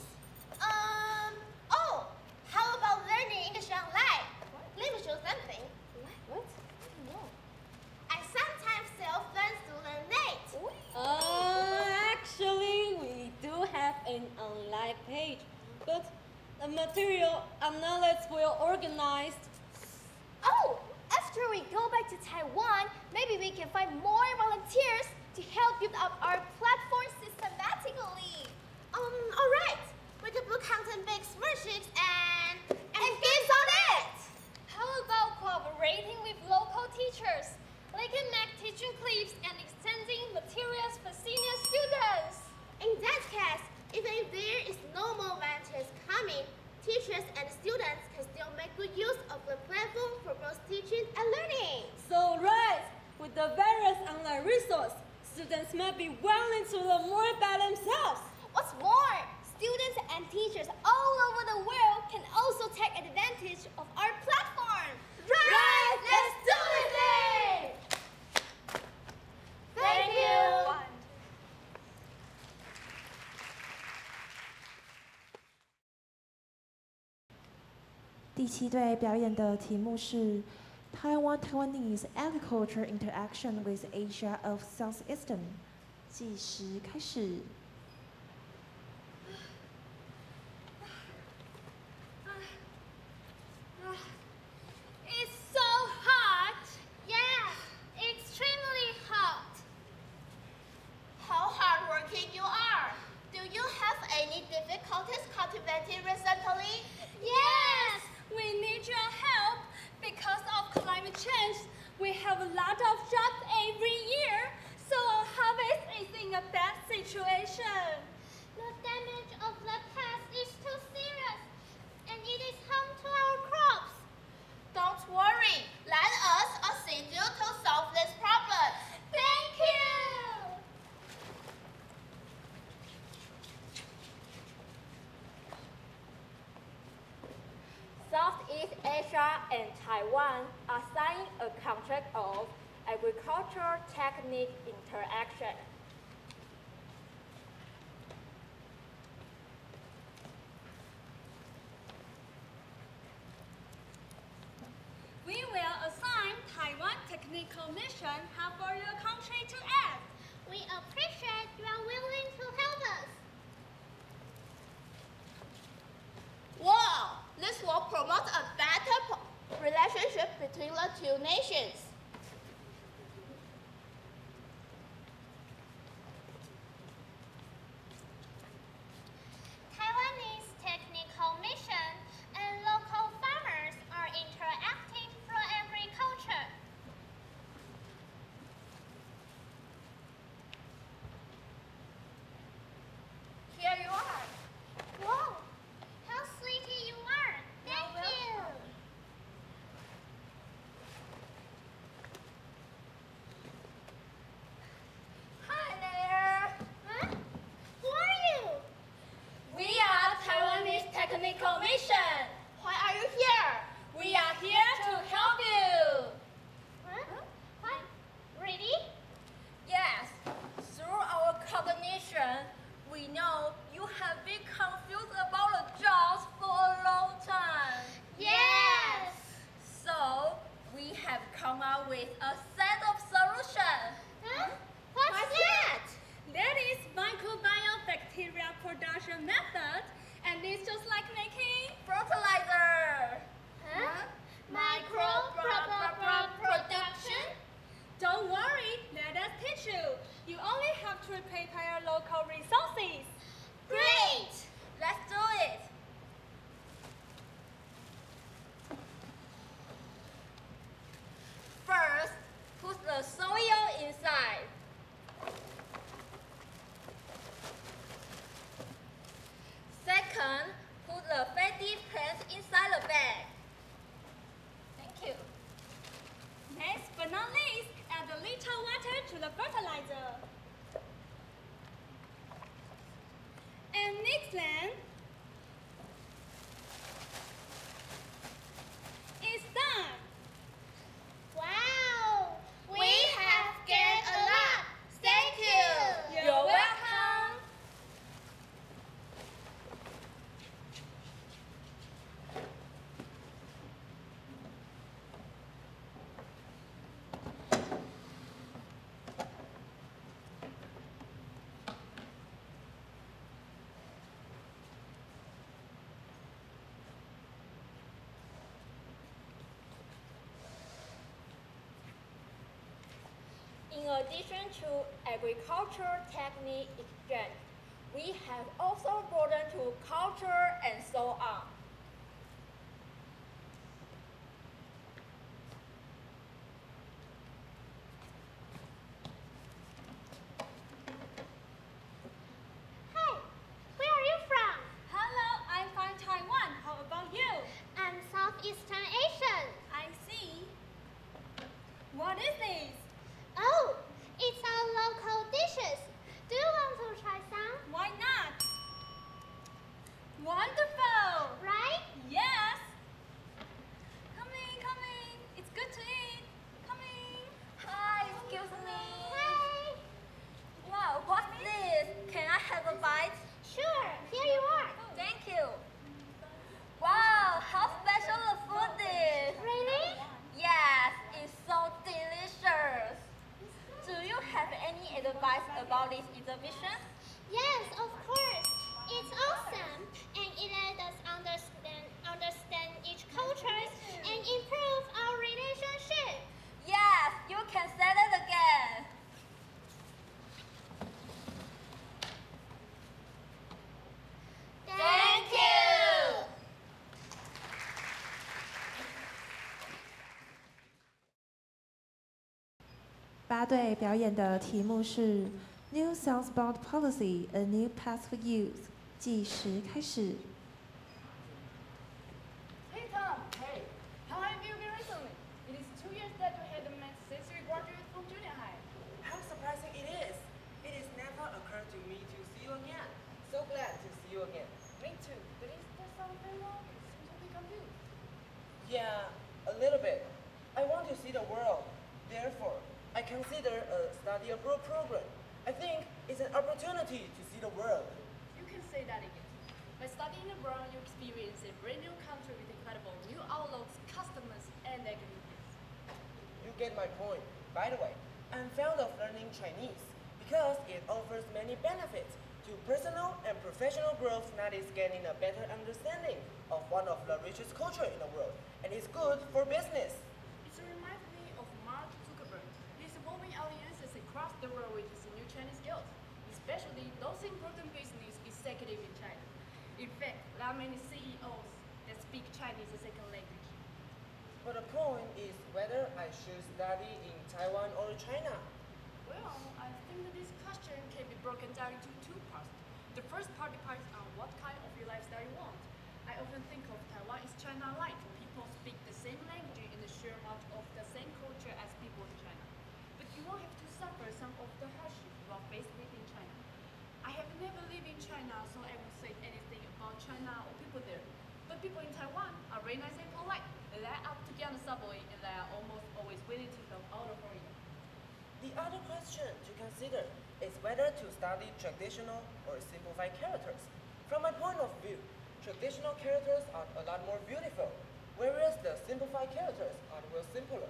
Oh, how about learning English online? Let me show something. What? No. I sometimes self-learn to learn late. Actually, we do have an online page, but the material are not that well organized. Oh, after we go back to Taiwan, maybe we can find more volunteers to help build up our platform systematically. All right. We can put content-based worksheets and games on it. How about cooperating with local teachers? They can make teaching clips and extending materials for senior students. In that case, even if there is no more volunteers coming, teachers and students can still make good use of the platform for both teaching and learning. So right, with the various online resources, students may be willing to learn more about themselves. What's more, students and teachers all over the world can also take advantage of our platform. Right! Let's do it! 第7队表演的题目是 Taiwanese Agriculture Interaction with Asia of Southeastern。计时开始。 It's so hot. Yeah, extremely hot. How hardworking you are. Do you have any difficulties cultivating recently? Yes, we need your help. Because of climate change, we have a lot of drought every year, so our harvest is in a bad situation. The damage of the pest is too serious, and it is harm to our crops. Don't worry. Let us assist you to solve this problem. Thank you. Southeast Asia and Taiwan are signing a contract of agricultural technique interaction. We will assign Taiwan Technical Mission help for your country to act. We appreciate you are willing to help us. Wow, this will promote a better relationship between the two nations. Taiwanese Technical Mission and local farmers are interacting for agriculture. Here you are. Whoa, how sweetie you are. Thank you. Hi there. Huh? Who are you? We are Taiwanese Technical Mission. Why are you here? We are here to help you. Huh? What? Really? Yes, through our cognition, we know you have been confused about the jobs for a long time. Yes. So, we have come up with a set of solutions. Huh? What's that? That is microbial production method, and it's just like making fertilizer. Huh? Production? Don't worry, let us teach you. You only have to prepare local resources. Great! Let's do it. First, put the soil inside. Second, put the fatty plants inside the bag. Thank you. Next but not least, add a little water to the fertilizer. And mix them. It's done. Wow! We have gained a lot. Thank you. You're welcome. In addition to agricultural technique exchange, we have also broadened to culture and so on. Hey, where are you from? Hello, I'm from Taiwan. How about you? I'm Southeastern Asian. I see. What is this? Oh, it's our local dishes. Do you want to try some? Why not? Wonderful! Right? Yes! Come in. It's good to eat. Come in. Hi, excuse me. Hey! Wow, what's this? Can I have a bite? Sure, here you are. Thank you. Wow, how special 啦队表演的题目是 New Southbound Policy: A New Path for Youth。计时开始。 Hey Tom, hey, how have you been recently? It is 2 years that you had met since you graduated from junior high. How surprising it is! It has never occurred to me to see you again. So glad to see you again. Me too, but is there something wrong? You seem to be confused. Yeah, a little bit. I want to see the world. Therefore, I consider a study abroad program. I think it's an opportunity to see the world. You can say that again. By studying abroad, you experience a brand new country with incredible new outlooks, customers, and activities. You get my point. By the way, I'm fond of learning Chinese because it offers many benefits to personal and professional growth, that is gaining a better understanding of one of the richest culture in the world, and it's good for business. It reminds me of Mark Zuckerberg. He's evolving audiences across the world with his new Chinese skills, especially those important business executives in China. In fact, there are many CEOs that speak Chinese as a second language. But the point is whether I should study in Taiwan or China. Well, I think the discussion can be broken down into two parts. The first part depends on what kind of your lifestyle you want. I often think of Taiwan as China-like. People speak the same language and share much of the same culture as people in China. But you won't have to suffer some of the hardship you are faced with in China. I have never lived in China, so I won't say anything about China or people there. But people in Taiwan are very nice and polite. They are up to get on the subway and they are almost always willing to help out for you. The other question to consider is whether to study traditional or simplified characters. From my point of view, traditional characters are a lot more beautiful, whereas the simplified characters are well simpler.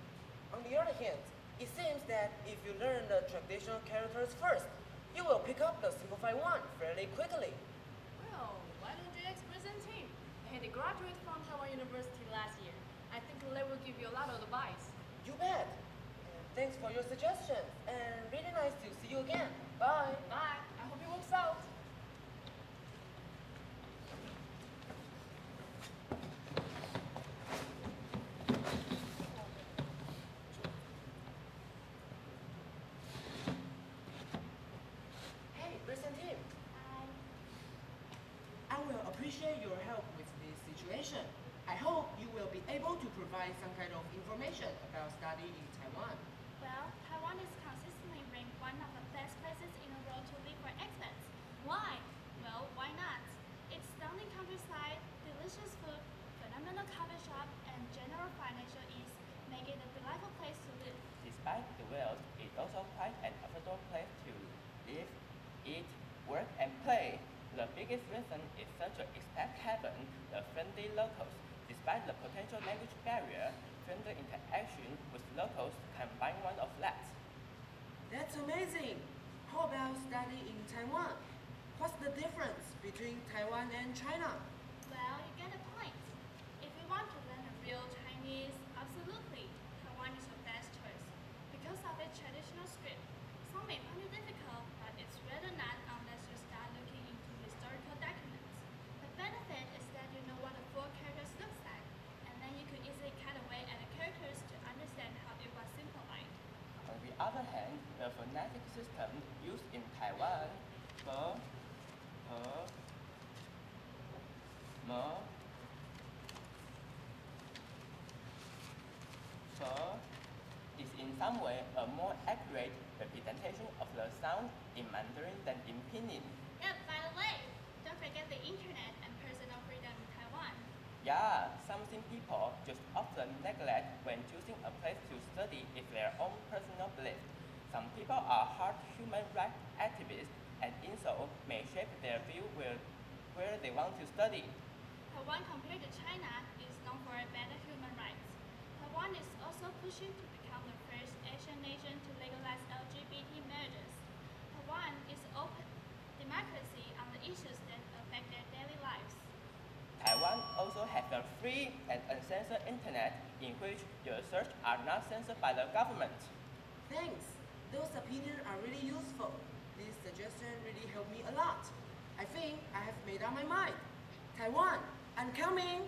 On the other hand, it seems that if you learn the traditional characters first, you will pick up the simplified one fairly quickly. Well, why don't you ask President Tim? He had a graduate from Taiwan University last year. I think they will give you a lot of advice. You bet. And thanks for your suggestions, and really nice to see you again. Bye. Bye. I hope it works out. Hey, President Tim. I will appreciate your help with this situation. I hope you will be able to provide some kind of information about studying in Taiwan. Well, Taiwan is consistently ranked one of the best places in the world to live for expats. Why? Well, why not? Its stunning countryside, delicious food, phenomenal coffee shop, and general financial ease make it a delightful place to live. Despite the wealth, it's also quite an affordable place to live, eat, work, and play. The biggest reason is such an expat heaven, the friendly locals. Despite the potential language barrier, friendly interaction with locals can find one of that. That's amazing. How about studying in Taiwan? What's the difference between Taiwan and China? Well, you get a point. If you want to learn a real Chinese, absolutely, Taiwan is your best choice. Because of its traditional script, some may find it difficult, but it's rather not unless you start looking into historical documents. The benefit is that you know what the four characters looks like, and then you could easily cut away at the characters to understand how it was simplified. On the other hand, the phonetic system used in Taiwan, is in some way a more accurate representation of the sound in Mandarin than in Pinyin. Yeah, by the way, don't forget the internet and personal freedom in Taiwan. Yeah, something people just often neglect when choosing a place to study is their own personal belief. Some people are hard human rights activists and insult may shape their view where they want to study. Taiwan compared to China is known for better human rights. Taiwan is also pushing to become the first Asian nation to legalize LGBT marriages. Taiwan is open democracy on the issues that affect their daily lives. Taiwan also has a free and uncensored internet in which your search are not censored by the government. Thanks. Those opinions are really useful. This suggestion really helped me a lot. I think I have made up my mind. Taiwan, I'm coming.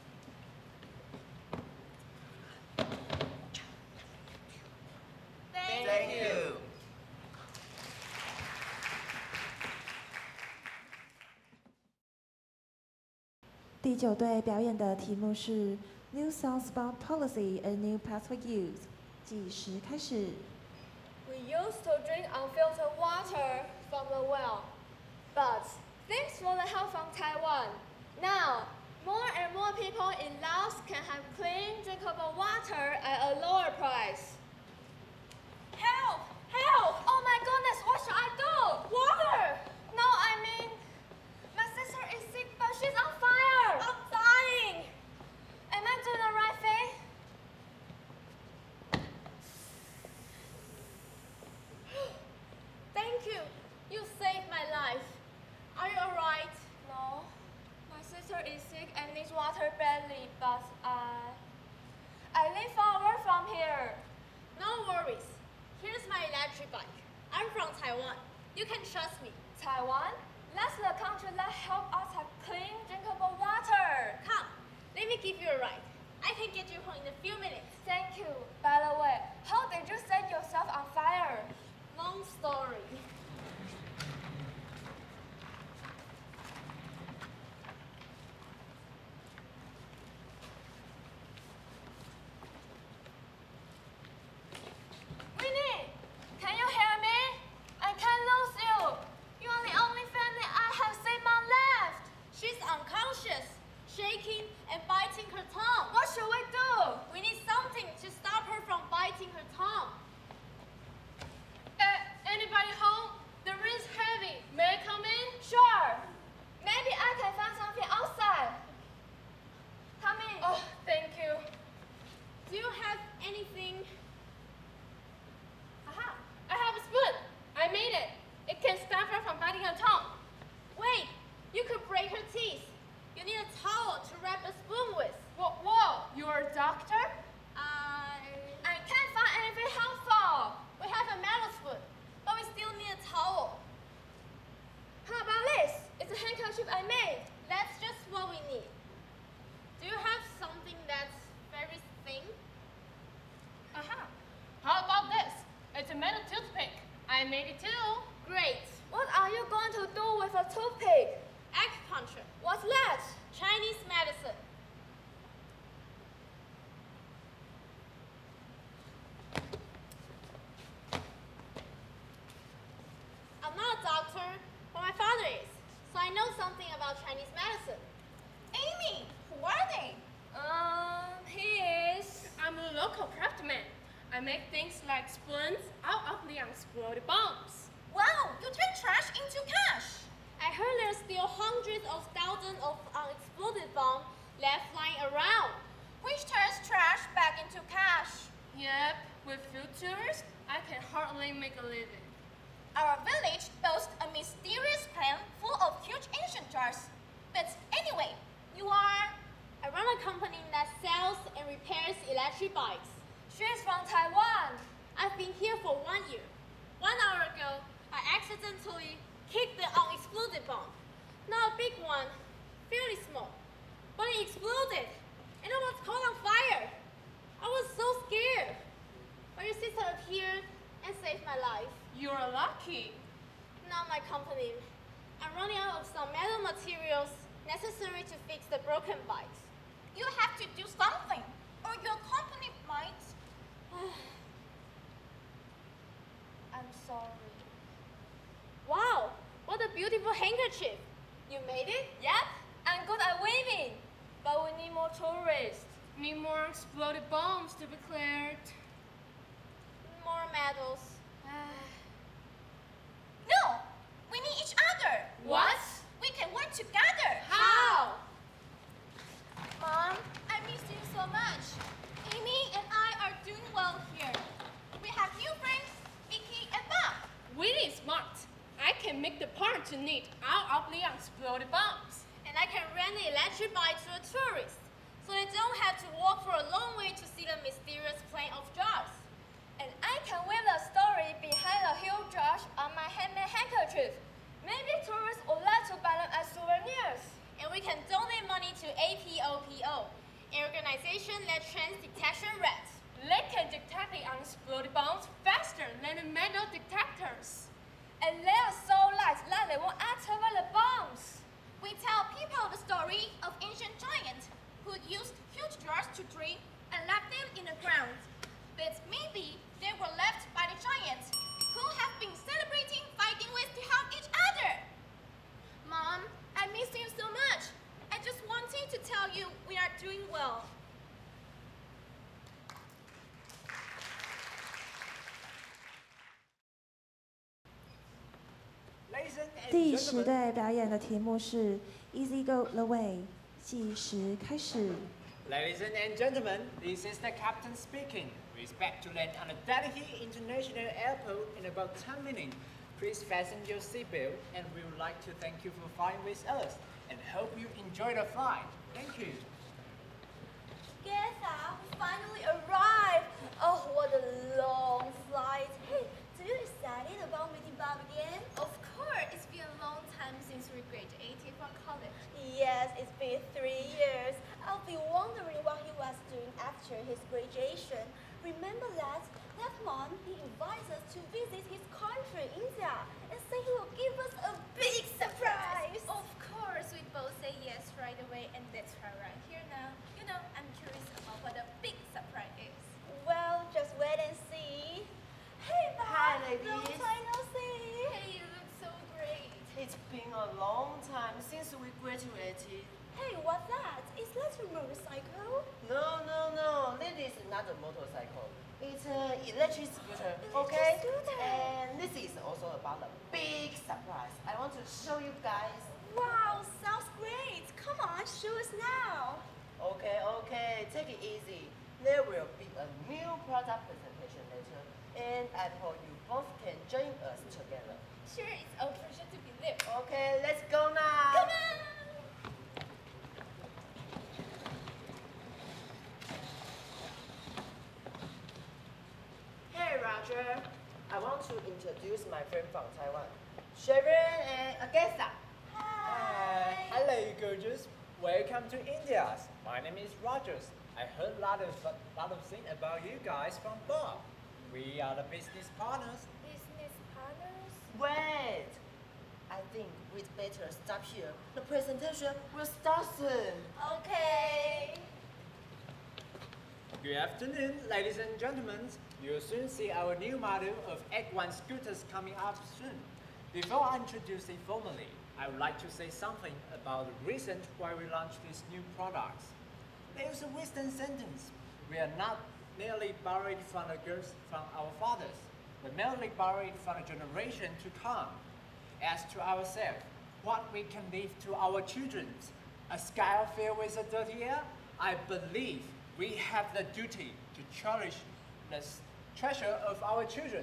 Thank 第9队表演的题目是 New Southbound Policy: A New Path for Youth。计时开始。 We used to drink unfiltered water from the well, but thanks for the help from Taiwan, now more and more people in Laos can have clean, drinkable water at a lower price. Help! Help! Oh my goodness, what should I do? Water! No, I mean, my sister is sick, but she's on fire. I'm dying. Am I doing the right thing? Thank you. You saved my life. Are you alright? No. My sister is sick and needs water badly, but I live far away from here. No worries. Here's my electric bike. I'm from Taiwan. You can trust me. Taiwan? That's the country that helps us have clean, drinkable water. Come, let me give you a ride. I can get you home in a few minutes. Thank you. By the way, how did you set yourself on fire? Long story. Winnie, can you hear me? I can't lose you. You are the only family I have saved my left. She's unconscious, shaking and biting her tongue. What should we do? We need something to stop her from biting her tongue. Anybody home? The rain's heavy. May I come in? Sure. Maybe I can find something outside. Come in. Oh, thank you. Do you have anything? Aha! I have a spoon. I made it. It can stop her from biting her tongue. Wait, you could break her teeth. You need a towel to wrap a spoon with. Whoa, you're a doctor? I can't find anything helpful. We have a metal spoon, but we still need a towel. How about this? It's a handkerchief I made. That's just what we need. Do you have something that's very thin? Aha! How about this? It's a metal toothpick. I made it too. Great. What are you going to do with a toothpick? Acupuncture. What's that? Chinese medicine. I'm not a doctor, but my father is, so I know something about Chinese medicine. Amy, who are they? He is. I'm a local craftsman. I make things like spoons out of the unexploded bombs. Wow, you turn trash into cash. I heard there's still hundreds of thousands of unexploded bombs left flying around. Which turns trash back into cash. Yep, with few tourists, I can hardly make a living. Our village boasts a mysterious plant full of huge ancient jars. But anyway, you are... I run a company that sells and repairs electric bikes. She's from Taiwan. I've been here for 1 year. 1 hour ago, I accidentally kicked the unexploded bomb. Not a big one, fairly small. But it exploded, and it was caught on fire. I was so scared. But your sister appeared and saved my life. You're lucky. Not my company. I'm running out of some metal materials necessary to fix the broken bikes. You have to do something, or your company might... I'm sorry. Wow, what a beautiful handkerchief. You made it? Yep, I'm good at weaving. But we need more tourists. Need more exploded bombs to be cleared. More medals. No, we need each other. What? We can work together. How? Mom, I miss you so much. Amy and I are doing well here. We have new friends, Vicky and Bob. Really smart. I can make the parts you need out of the unexploded bombs. And I can rent the electric bike to a tourist, so they don't have to walk for a long way to see the mysterious plane of jars. And I can weave the story behind the huge jars on my handmade handkerchief. Maybe tourists would like to buy them as souvenirs. And we can donate money to APOPO, an organization that trains detection rats. They can detect the unexploded bombs faster than the metal detectors. And they are so light that they won't activate the bombs. We tell people the story of ancient giants who used huge jars to drink and left them in the ground. But maybe they were left by the giants who have been celebrating finding ways to help each other. Mom, I miss you so much. I just wanted to tell you we are doing well. 第10队表演的题目是 Easy Go the Way， 计时开始。 Ladies and gentlemen, this is the captain speaking. We expect to land on the Delhi International Airport in about 10 minutes. Please fasten your seatbelt, and we would like to thank you for flying with us, and hope you enjoy the flight. Thank you. Getha, we finally arrived. Oh, what a long flight. Hey, do you excited about meeting Bob again? Of course, it's been a long time since we graduated from college. Yes, it's been 3 years. I'll be wondering what he was doing after his graduation. Remember that month he invites us to visit his country, India, and say he will give us a big surprise. Of course, we both say yes right away, and that's why we're right here now. You know, I'm curious about what the big surprise is. Well, just wait and see. Hey, Bob. Hi, ladies. Long time no see. Hey, you look so great. It's been a long time since we graduated. Hey, what's that? Is that a motorcycle? No. This is not a motorcycle. It's an electric scooter, okay? And this is also about a big surprise. I want to show you guys. Wow, sounds great. Come on, show us now. Okay. Take it easy. There will be a new product presentation later, and I hope you both can join us together. Sure, it's our pleasure to be there. Okay, let's go now. Come on! Hey, Roger. I want to introduce my friend from Taiwan, Sharon and Augusta. Hello, gorgeous. Welcome to India. My name is Rogers. I heard a lot of things about you guys from Bob. We are the business partners. Business partners? Wait. I think we'd better stop here. The presentation will start soon. Okay. Good afternoon, ladies and gentlemen. You'll soon see our new model of X1 scooters coming up soon. Before I introduce it formally, I would like to say something about the reason why we launched these new products. There's a wisdom sentence. We are not merely borrowed from our fathers, but merely borrowed from the generation to come. As to ourselves, what we can leave to our children, a sky filled with a dirty air, I believe we have the duty to cherish the treasure of our children.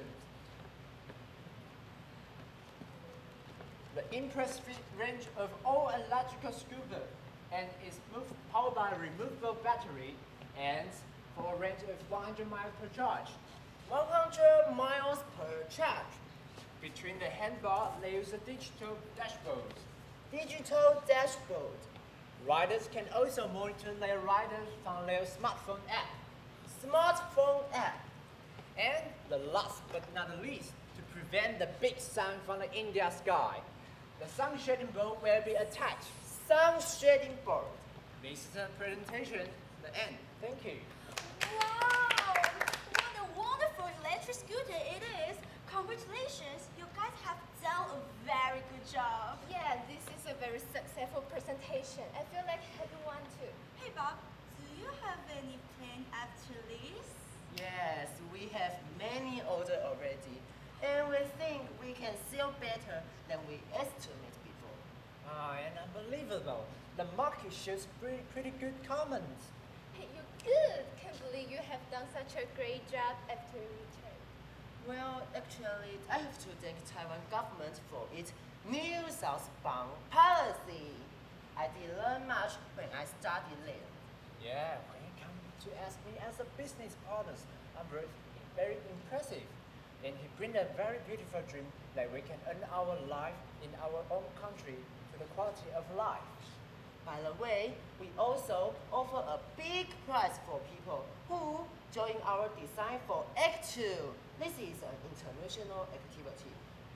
The impressive range of all electrical scooter and is powered by a removable battery and for a range of 100 miles per charge. 100 miles per charge. Between the handbar lays a digital dashboard. Digital dashboard. Riders can also monitor their riders from their smartphone app. Smartphone app. And the last but not least, to prevent the big sun from the India sky, the sun shading board will be attached. Sun shading board. This is the presentation, the end. Thank you. Wow! What a wonderful electric scooter it is. Congratulations, you guys have done a very good job. Yeah, this is a very successful presentation. I feel like everyone too. Hey Bob, do you have any plan after this? Yes, we have many orders already, and we think we can sell better than we estimated before. And unbelievable. The market shows pretty good comments. Hey, you're good. Can't believe you have done such a great job after you returned. Well, actually, I have to thank Taiwan government for its new southbound policy. I did learn much when I studied there. Yeah, when you come to ask me as a business partner, I'm very impressive. And he bring a very beautiful dream that we can earn our life in our own country to the quality of life. By the way, we also offer a big prize for people who join our design for Act 2. This is an international activity.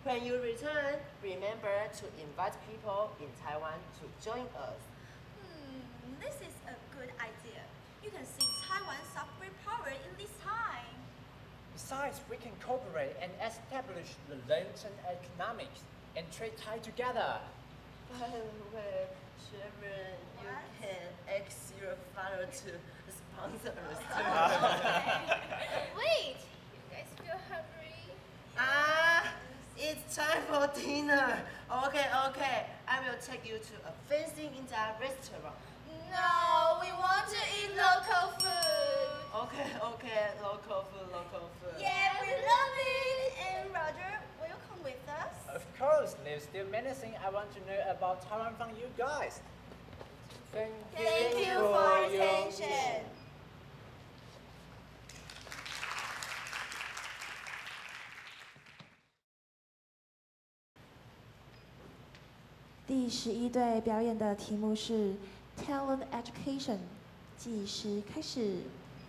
When you return, remember to invite people in Taiwan to join us. This is a good idea. You can see Taiwan's soft power in this time. Besides, we can cooperate and establish relations economics and trade tie together. By the way, Sharon, you can ask your father to sponsor us too. Wait, you guys feel hungry? It's time for dinner. Okay, I will take you to a fancy Indian restaurant. No, we want to eat local food. Okay, local food. Yeah, we love it. And Roger, will you come with us? Of course, there's still many things I want to know about Taiwan from you guys. Thank you for attention. 第11队表演的题目是 Talent Education， 计时开始。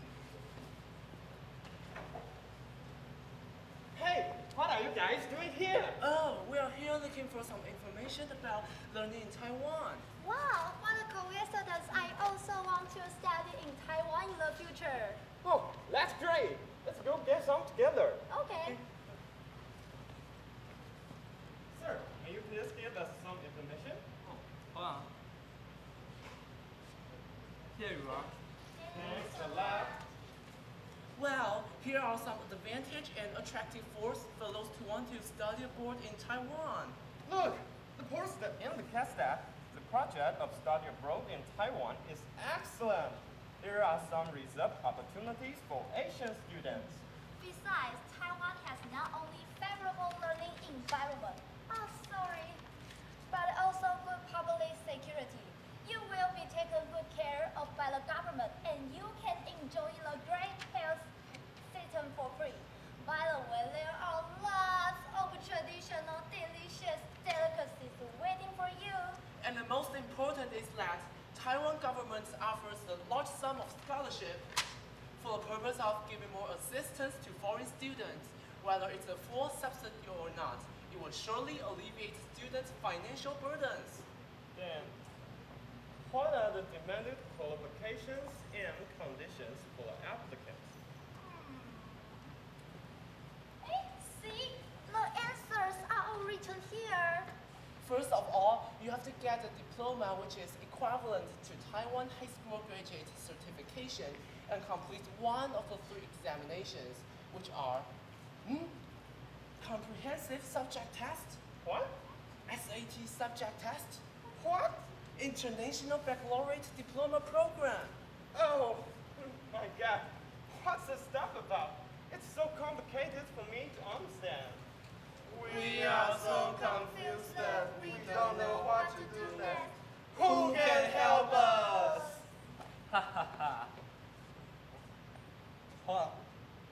Hey, what are you guys doing here? Oh, we are here looking for some information about learning in Taiwan. Wow, what a coincidence. I also want to study in Taiwan in the future. Oh, that's great. Let's go get some together. Okay. Sir, may you please give us some information? Hold on. Here you are. Thanks a lot. Well, here are some advantages and attractive forces for those who want to study abroad in Taiwan. Look, the post that indicates that the project of study abroad in Taiwan is excellent. There are some reserved opportunities for Asian students. Besides, Taiwan has not only favorable learning environment, but also good public security. You will be taken good care of by the government, and you can enjoy the great health system for free. By the way, there are lots of traditional delicious delicacies waiting for you. And the most important is that Taiwan government offers a large sum of scholarship for the purpose of giving more assistance to foreign students. Whether it's a full subsidy or not, it will surely alleviate students' financial burdens. Then, what are the demanded qualifications and conditions for applicants? See, the answers are all written here. First of all, you have to get a diploma which is equivalent to Taiwan High School Graduate Certification and complete one of the 3 examinations, which are Comprehensive Subject Test. What? SAT Subject Test. What? International Baccalaureate Diploma Program. Oh, my God. What's this stuff about? It's so complicated for me to understand. We are so confused that we don't know what to do next. Who can help us? Ha ha ha. Hold on.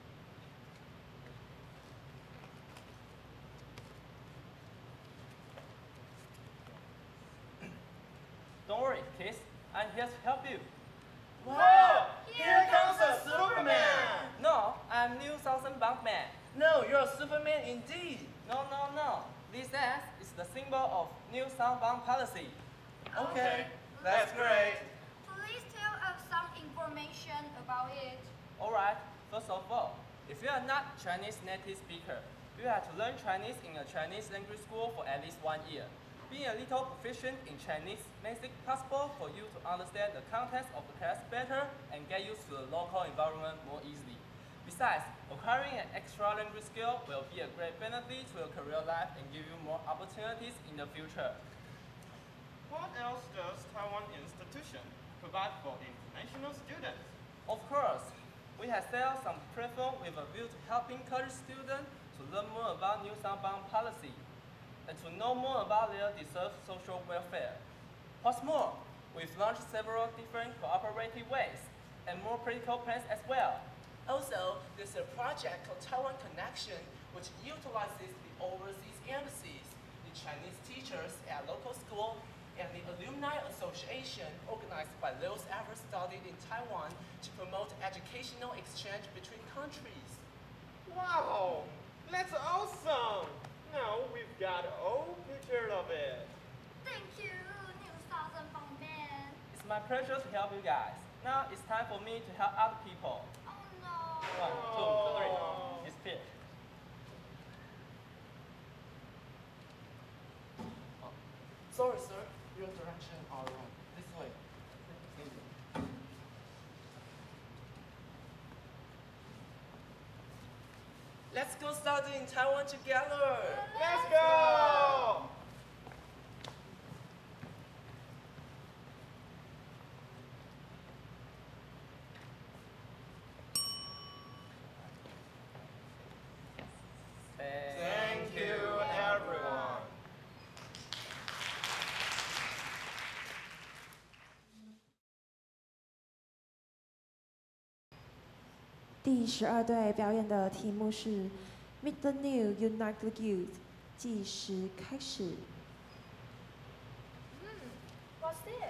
Don't worry, kids. I'm here to help you. Wow! Here comes a Superman! No, I'm New Southern Bankman. No, you're Superman indeed. No. This S is the symbol of New Southbound policy. Okay, that's great. Please tell us some information about it. Alright, first of all, if you are not Chinese native speaker, you have to learn Chinese in a Chinese language school for at least 1 year. Being a little proficient in Chinese makes it possible for you to understand the context of the class better and get used to the local environment more easily. Besides, acquiring an extra language skill will be a great benefit to your career life and give you more opportunities in the future. What else does Taiwan Institution provide for international students? Of course, we have set up some platform with a view to helping college students to learn more about New Southbound policy and to know more about their deserved social welfare. What's more, we've launched several different cooperative ways and more practical plans as well. Also, there's a project called Taiwan Connection, which utilizes the overseas embassies, the Chinese teachers at local school, and the Alumni Association organized by those ever studied in Taiwan to promote educational exchange between countries. Wow! That's awesome! Now we've got a whole picture of it. Thank you, New Southern Man. It's my pleasure to help you guys. Now it's time for me to help other people. Oh no. 1, 2, 3. Disappear. Sorry, sir. Your direction are wrong. This way. Let's go study in Taiwan together. Let's go! Thank you, everyone. 第12队表演的题目是 Meet the New Unite the Youth， 计时开始。 What's this?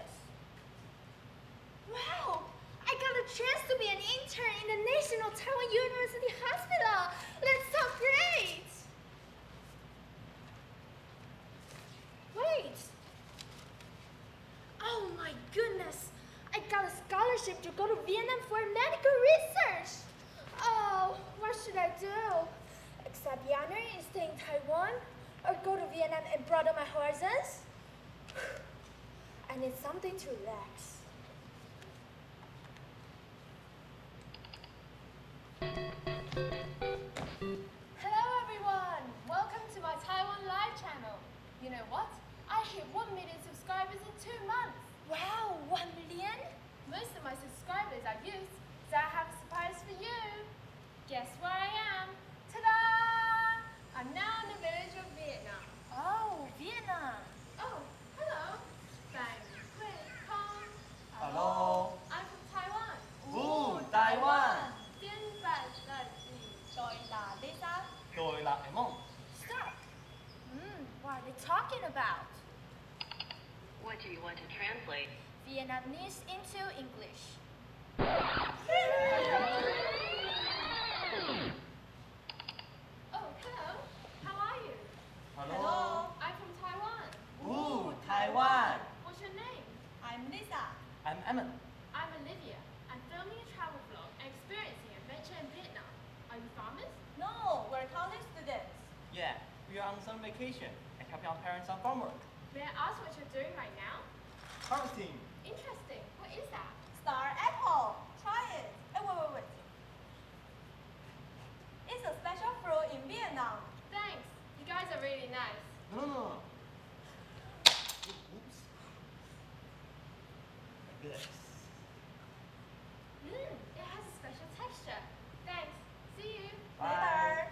Wow! I got a chance to be an intern in the National Taiwan University Hospital! That's so great! Wait! Oh my goodness! I got a scholarship to go to Vietnam for medical research! Oh, what should I do? Accept the honor and stay in Taiwan? Or go to Vietnam and broaden my horizons? I need something to relax. Hello everyone! Welcome to my Taiwan Live channel. You know what? I hit 1 million subscribers in 2 months. Wow, 1 million? Most of my subscribers are youth, so I have a surprise for you. Guess where I am? Ta-da! I'm now in the village of Vietnam. Oh, Vietnam. Oh, hello. Bang, Hui, Kong. Hello. I'm from Taiwan. Ooh, Taiwan. Tiên và là gì? Tôi là Lisa. Tôi là Emon. Stop. What are they talking about? What do you want to translate? Vietnamese into English. Oh, hello. How are you? Hello. I'm from Taiwan. Ooh, Taiwan. What's your name? I'm Lisa. I'm Emin. I'm Olivia. I'm filming a travel vlog and experiencing adventure in Vietnam. Are you farmers? No, we're college students. Yeah, we are on summer vacation and helping our parents on farm work. May I ask what you're doing right now? Harvesting. Interesting. What is that? Star apple. Try it. Wait. It's a special fruit in Vietnam. Thanks. You guys are really nice. No. Oops. Like this. It has a special texture. Thanks. See you. Bye.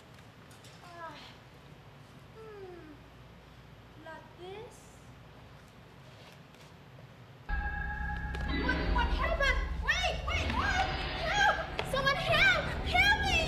Like this? What happened? Wait! Help! Someone help! Help me!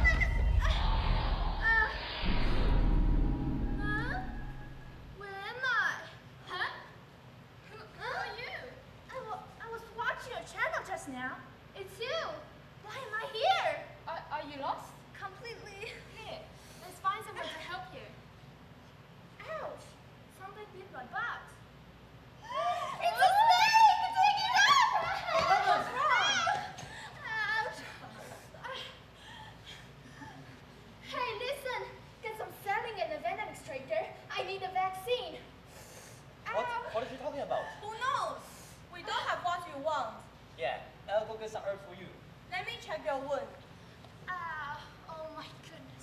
Where am I? Huh? Who are you? I was watching your channel just now. It's you. Why am I here? Are you lost? Completely. Here, let's find someone to help you. Ouch! Something bit my butt. It's a snake! Take it up! What's wrong? Ouch! Hey, listen! Get some saline and a venom extractor. I need a vaccine. What are you talking about? Who knows? We don't have what you want. Yeah, I'll go get some herbs for you. Let me check your wound. Oh my goodness.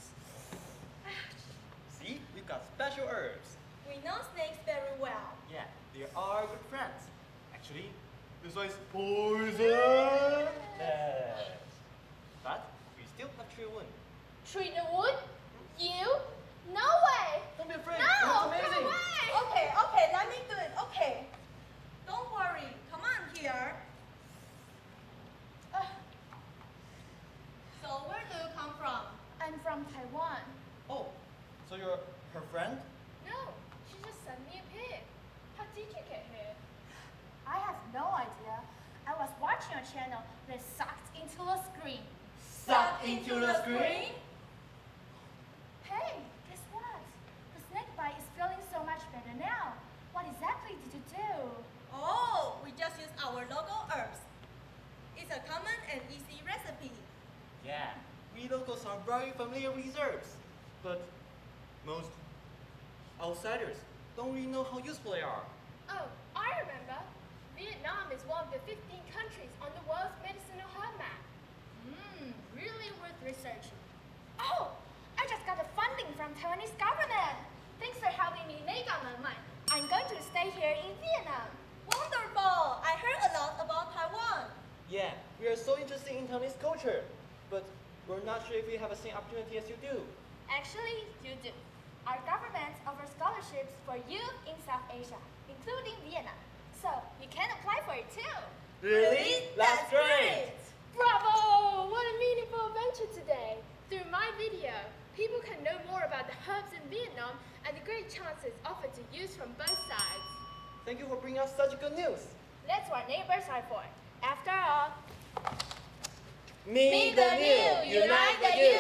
See, we've got special herbs. We know snakes very well. Yeah, they are good friends. Actually, this one is poison. But we still have tree wound. Treat the wood? You? No way! Don't be afraid. No! It's amazing. No way! Okay, let me do it. Okay. Don't worry. Come on here. So where do you come from? I'm from Taiwan. Oh, so you're her friend? No, she just suddenly appeared. How did you get here? I have no idea. I was watching your channel, then sucked into the screen. Sucked into the screen? Hey, guess what? we locals are very familiar with these herbs, but most outsiders don't really know how useful they are. Oh, I remember. Vietnam is one of the 15 countries on the world's medicinal herb map. Really worth researching. Oh, I just got the funding from Taiwanese government. Thanks for helping me make up my mind. I'm going to stay here in Vietnam. Wonderful! I heard a lot about Taiwan. Yeah, we are so interested in Taiwanese culture, but we're not sure if we have the same opportunity as you do. Actually, you do. Our government offers scholarships for youth in South Asia, including Vietnam. So you can apply for it too. Really? That's great! Bravo! What a meaningful adventure today. Through my video, people can know more about the herbs in Vietnam and the great chances offered to use from both sides. Thank you for bringing us such good news. That's what neighbors are for. After all, Meet the new, unite the youth.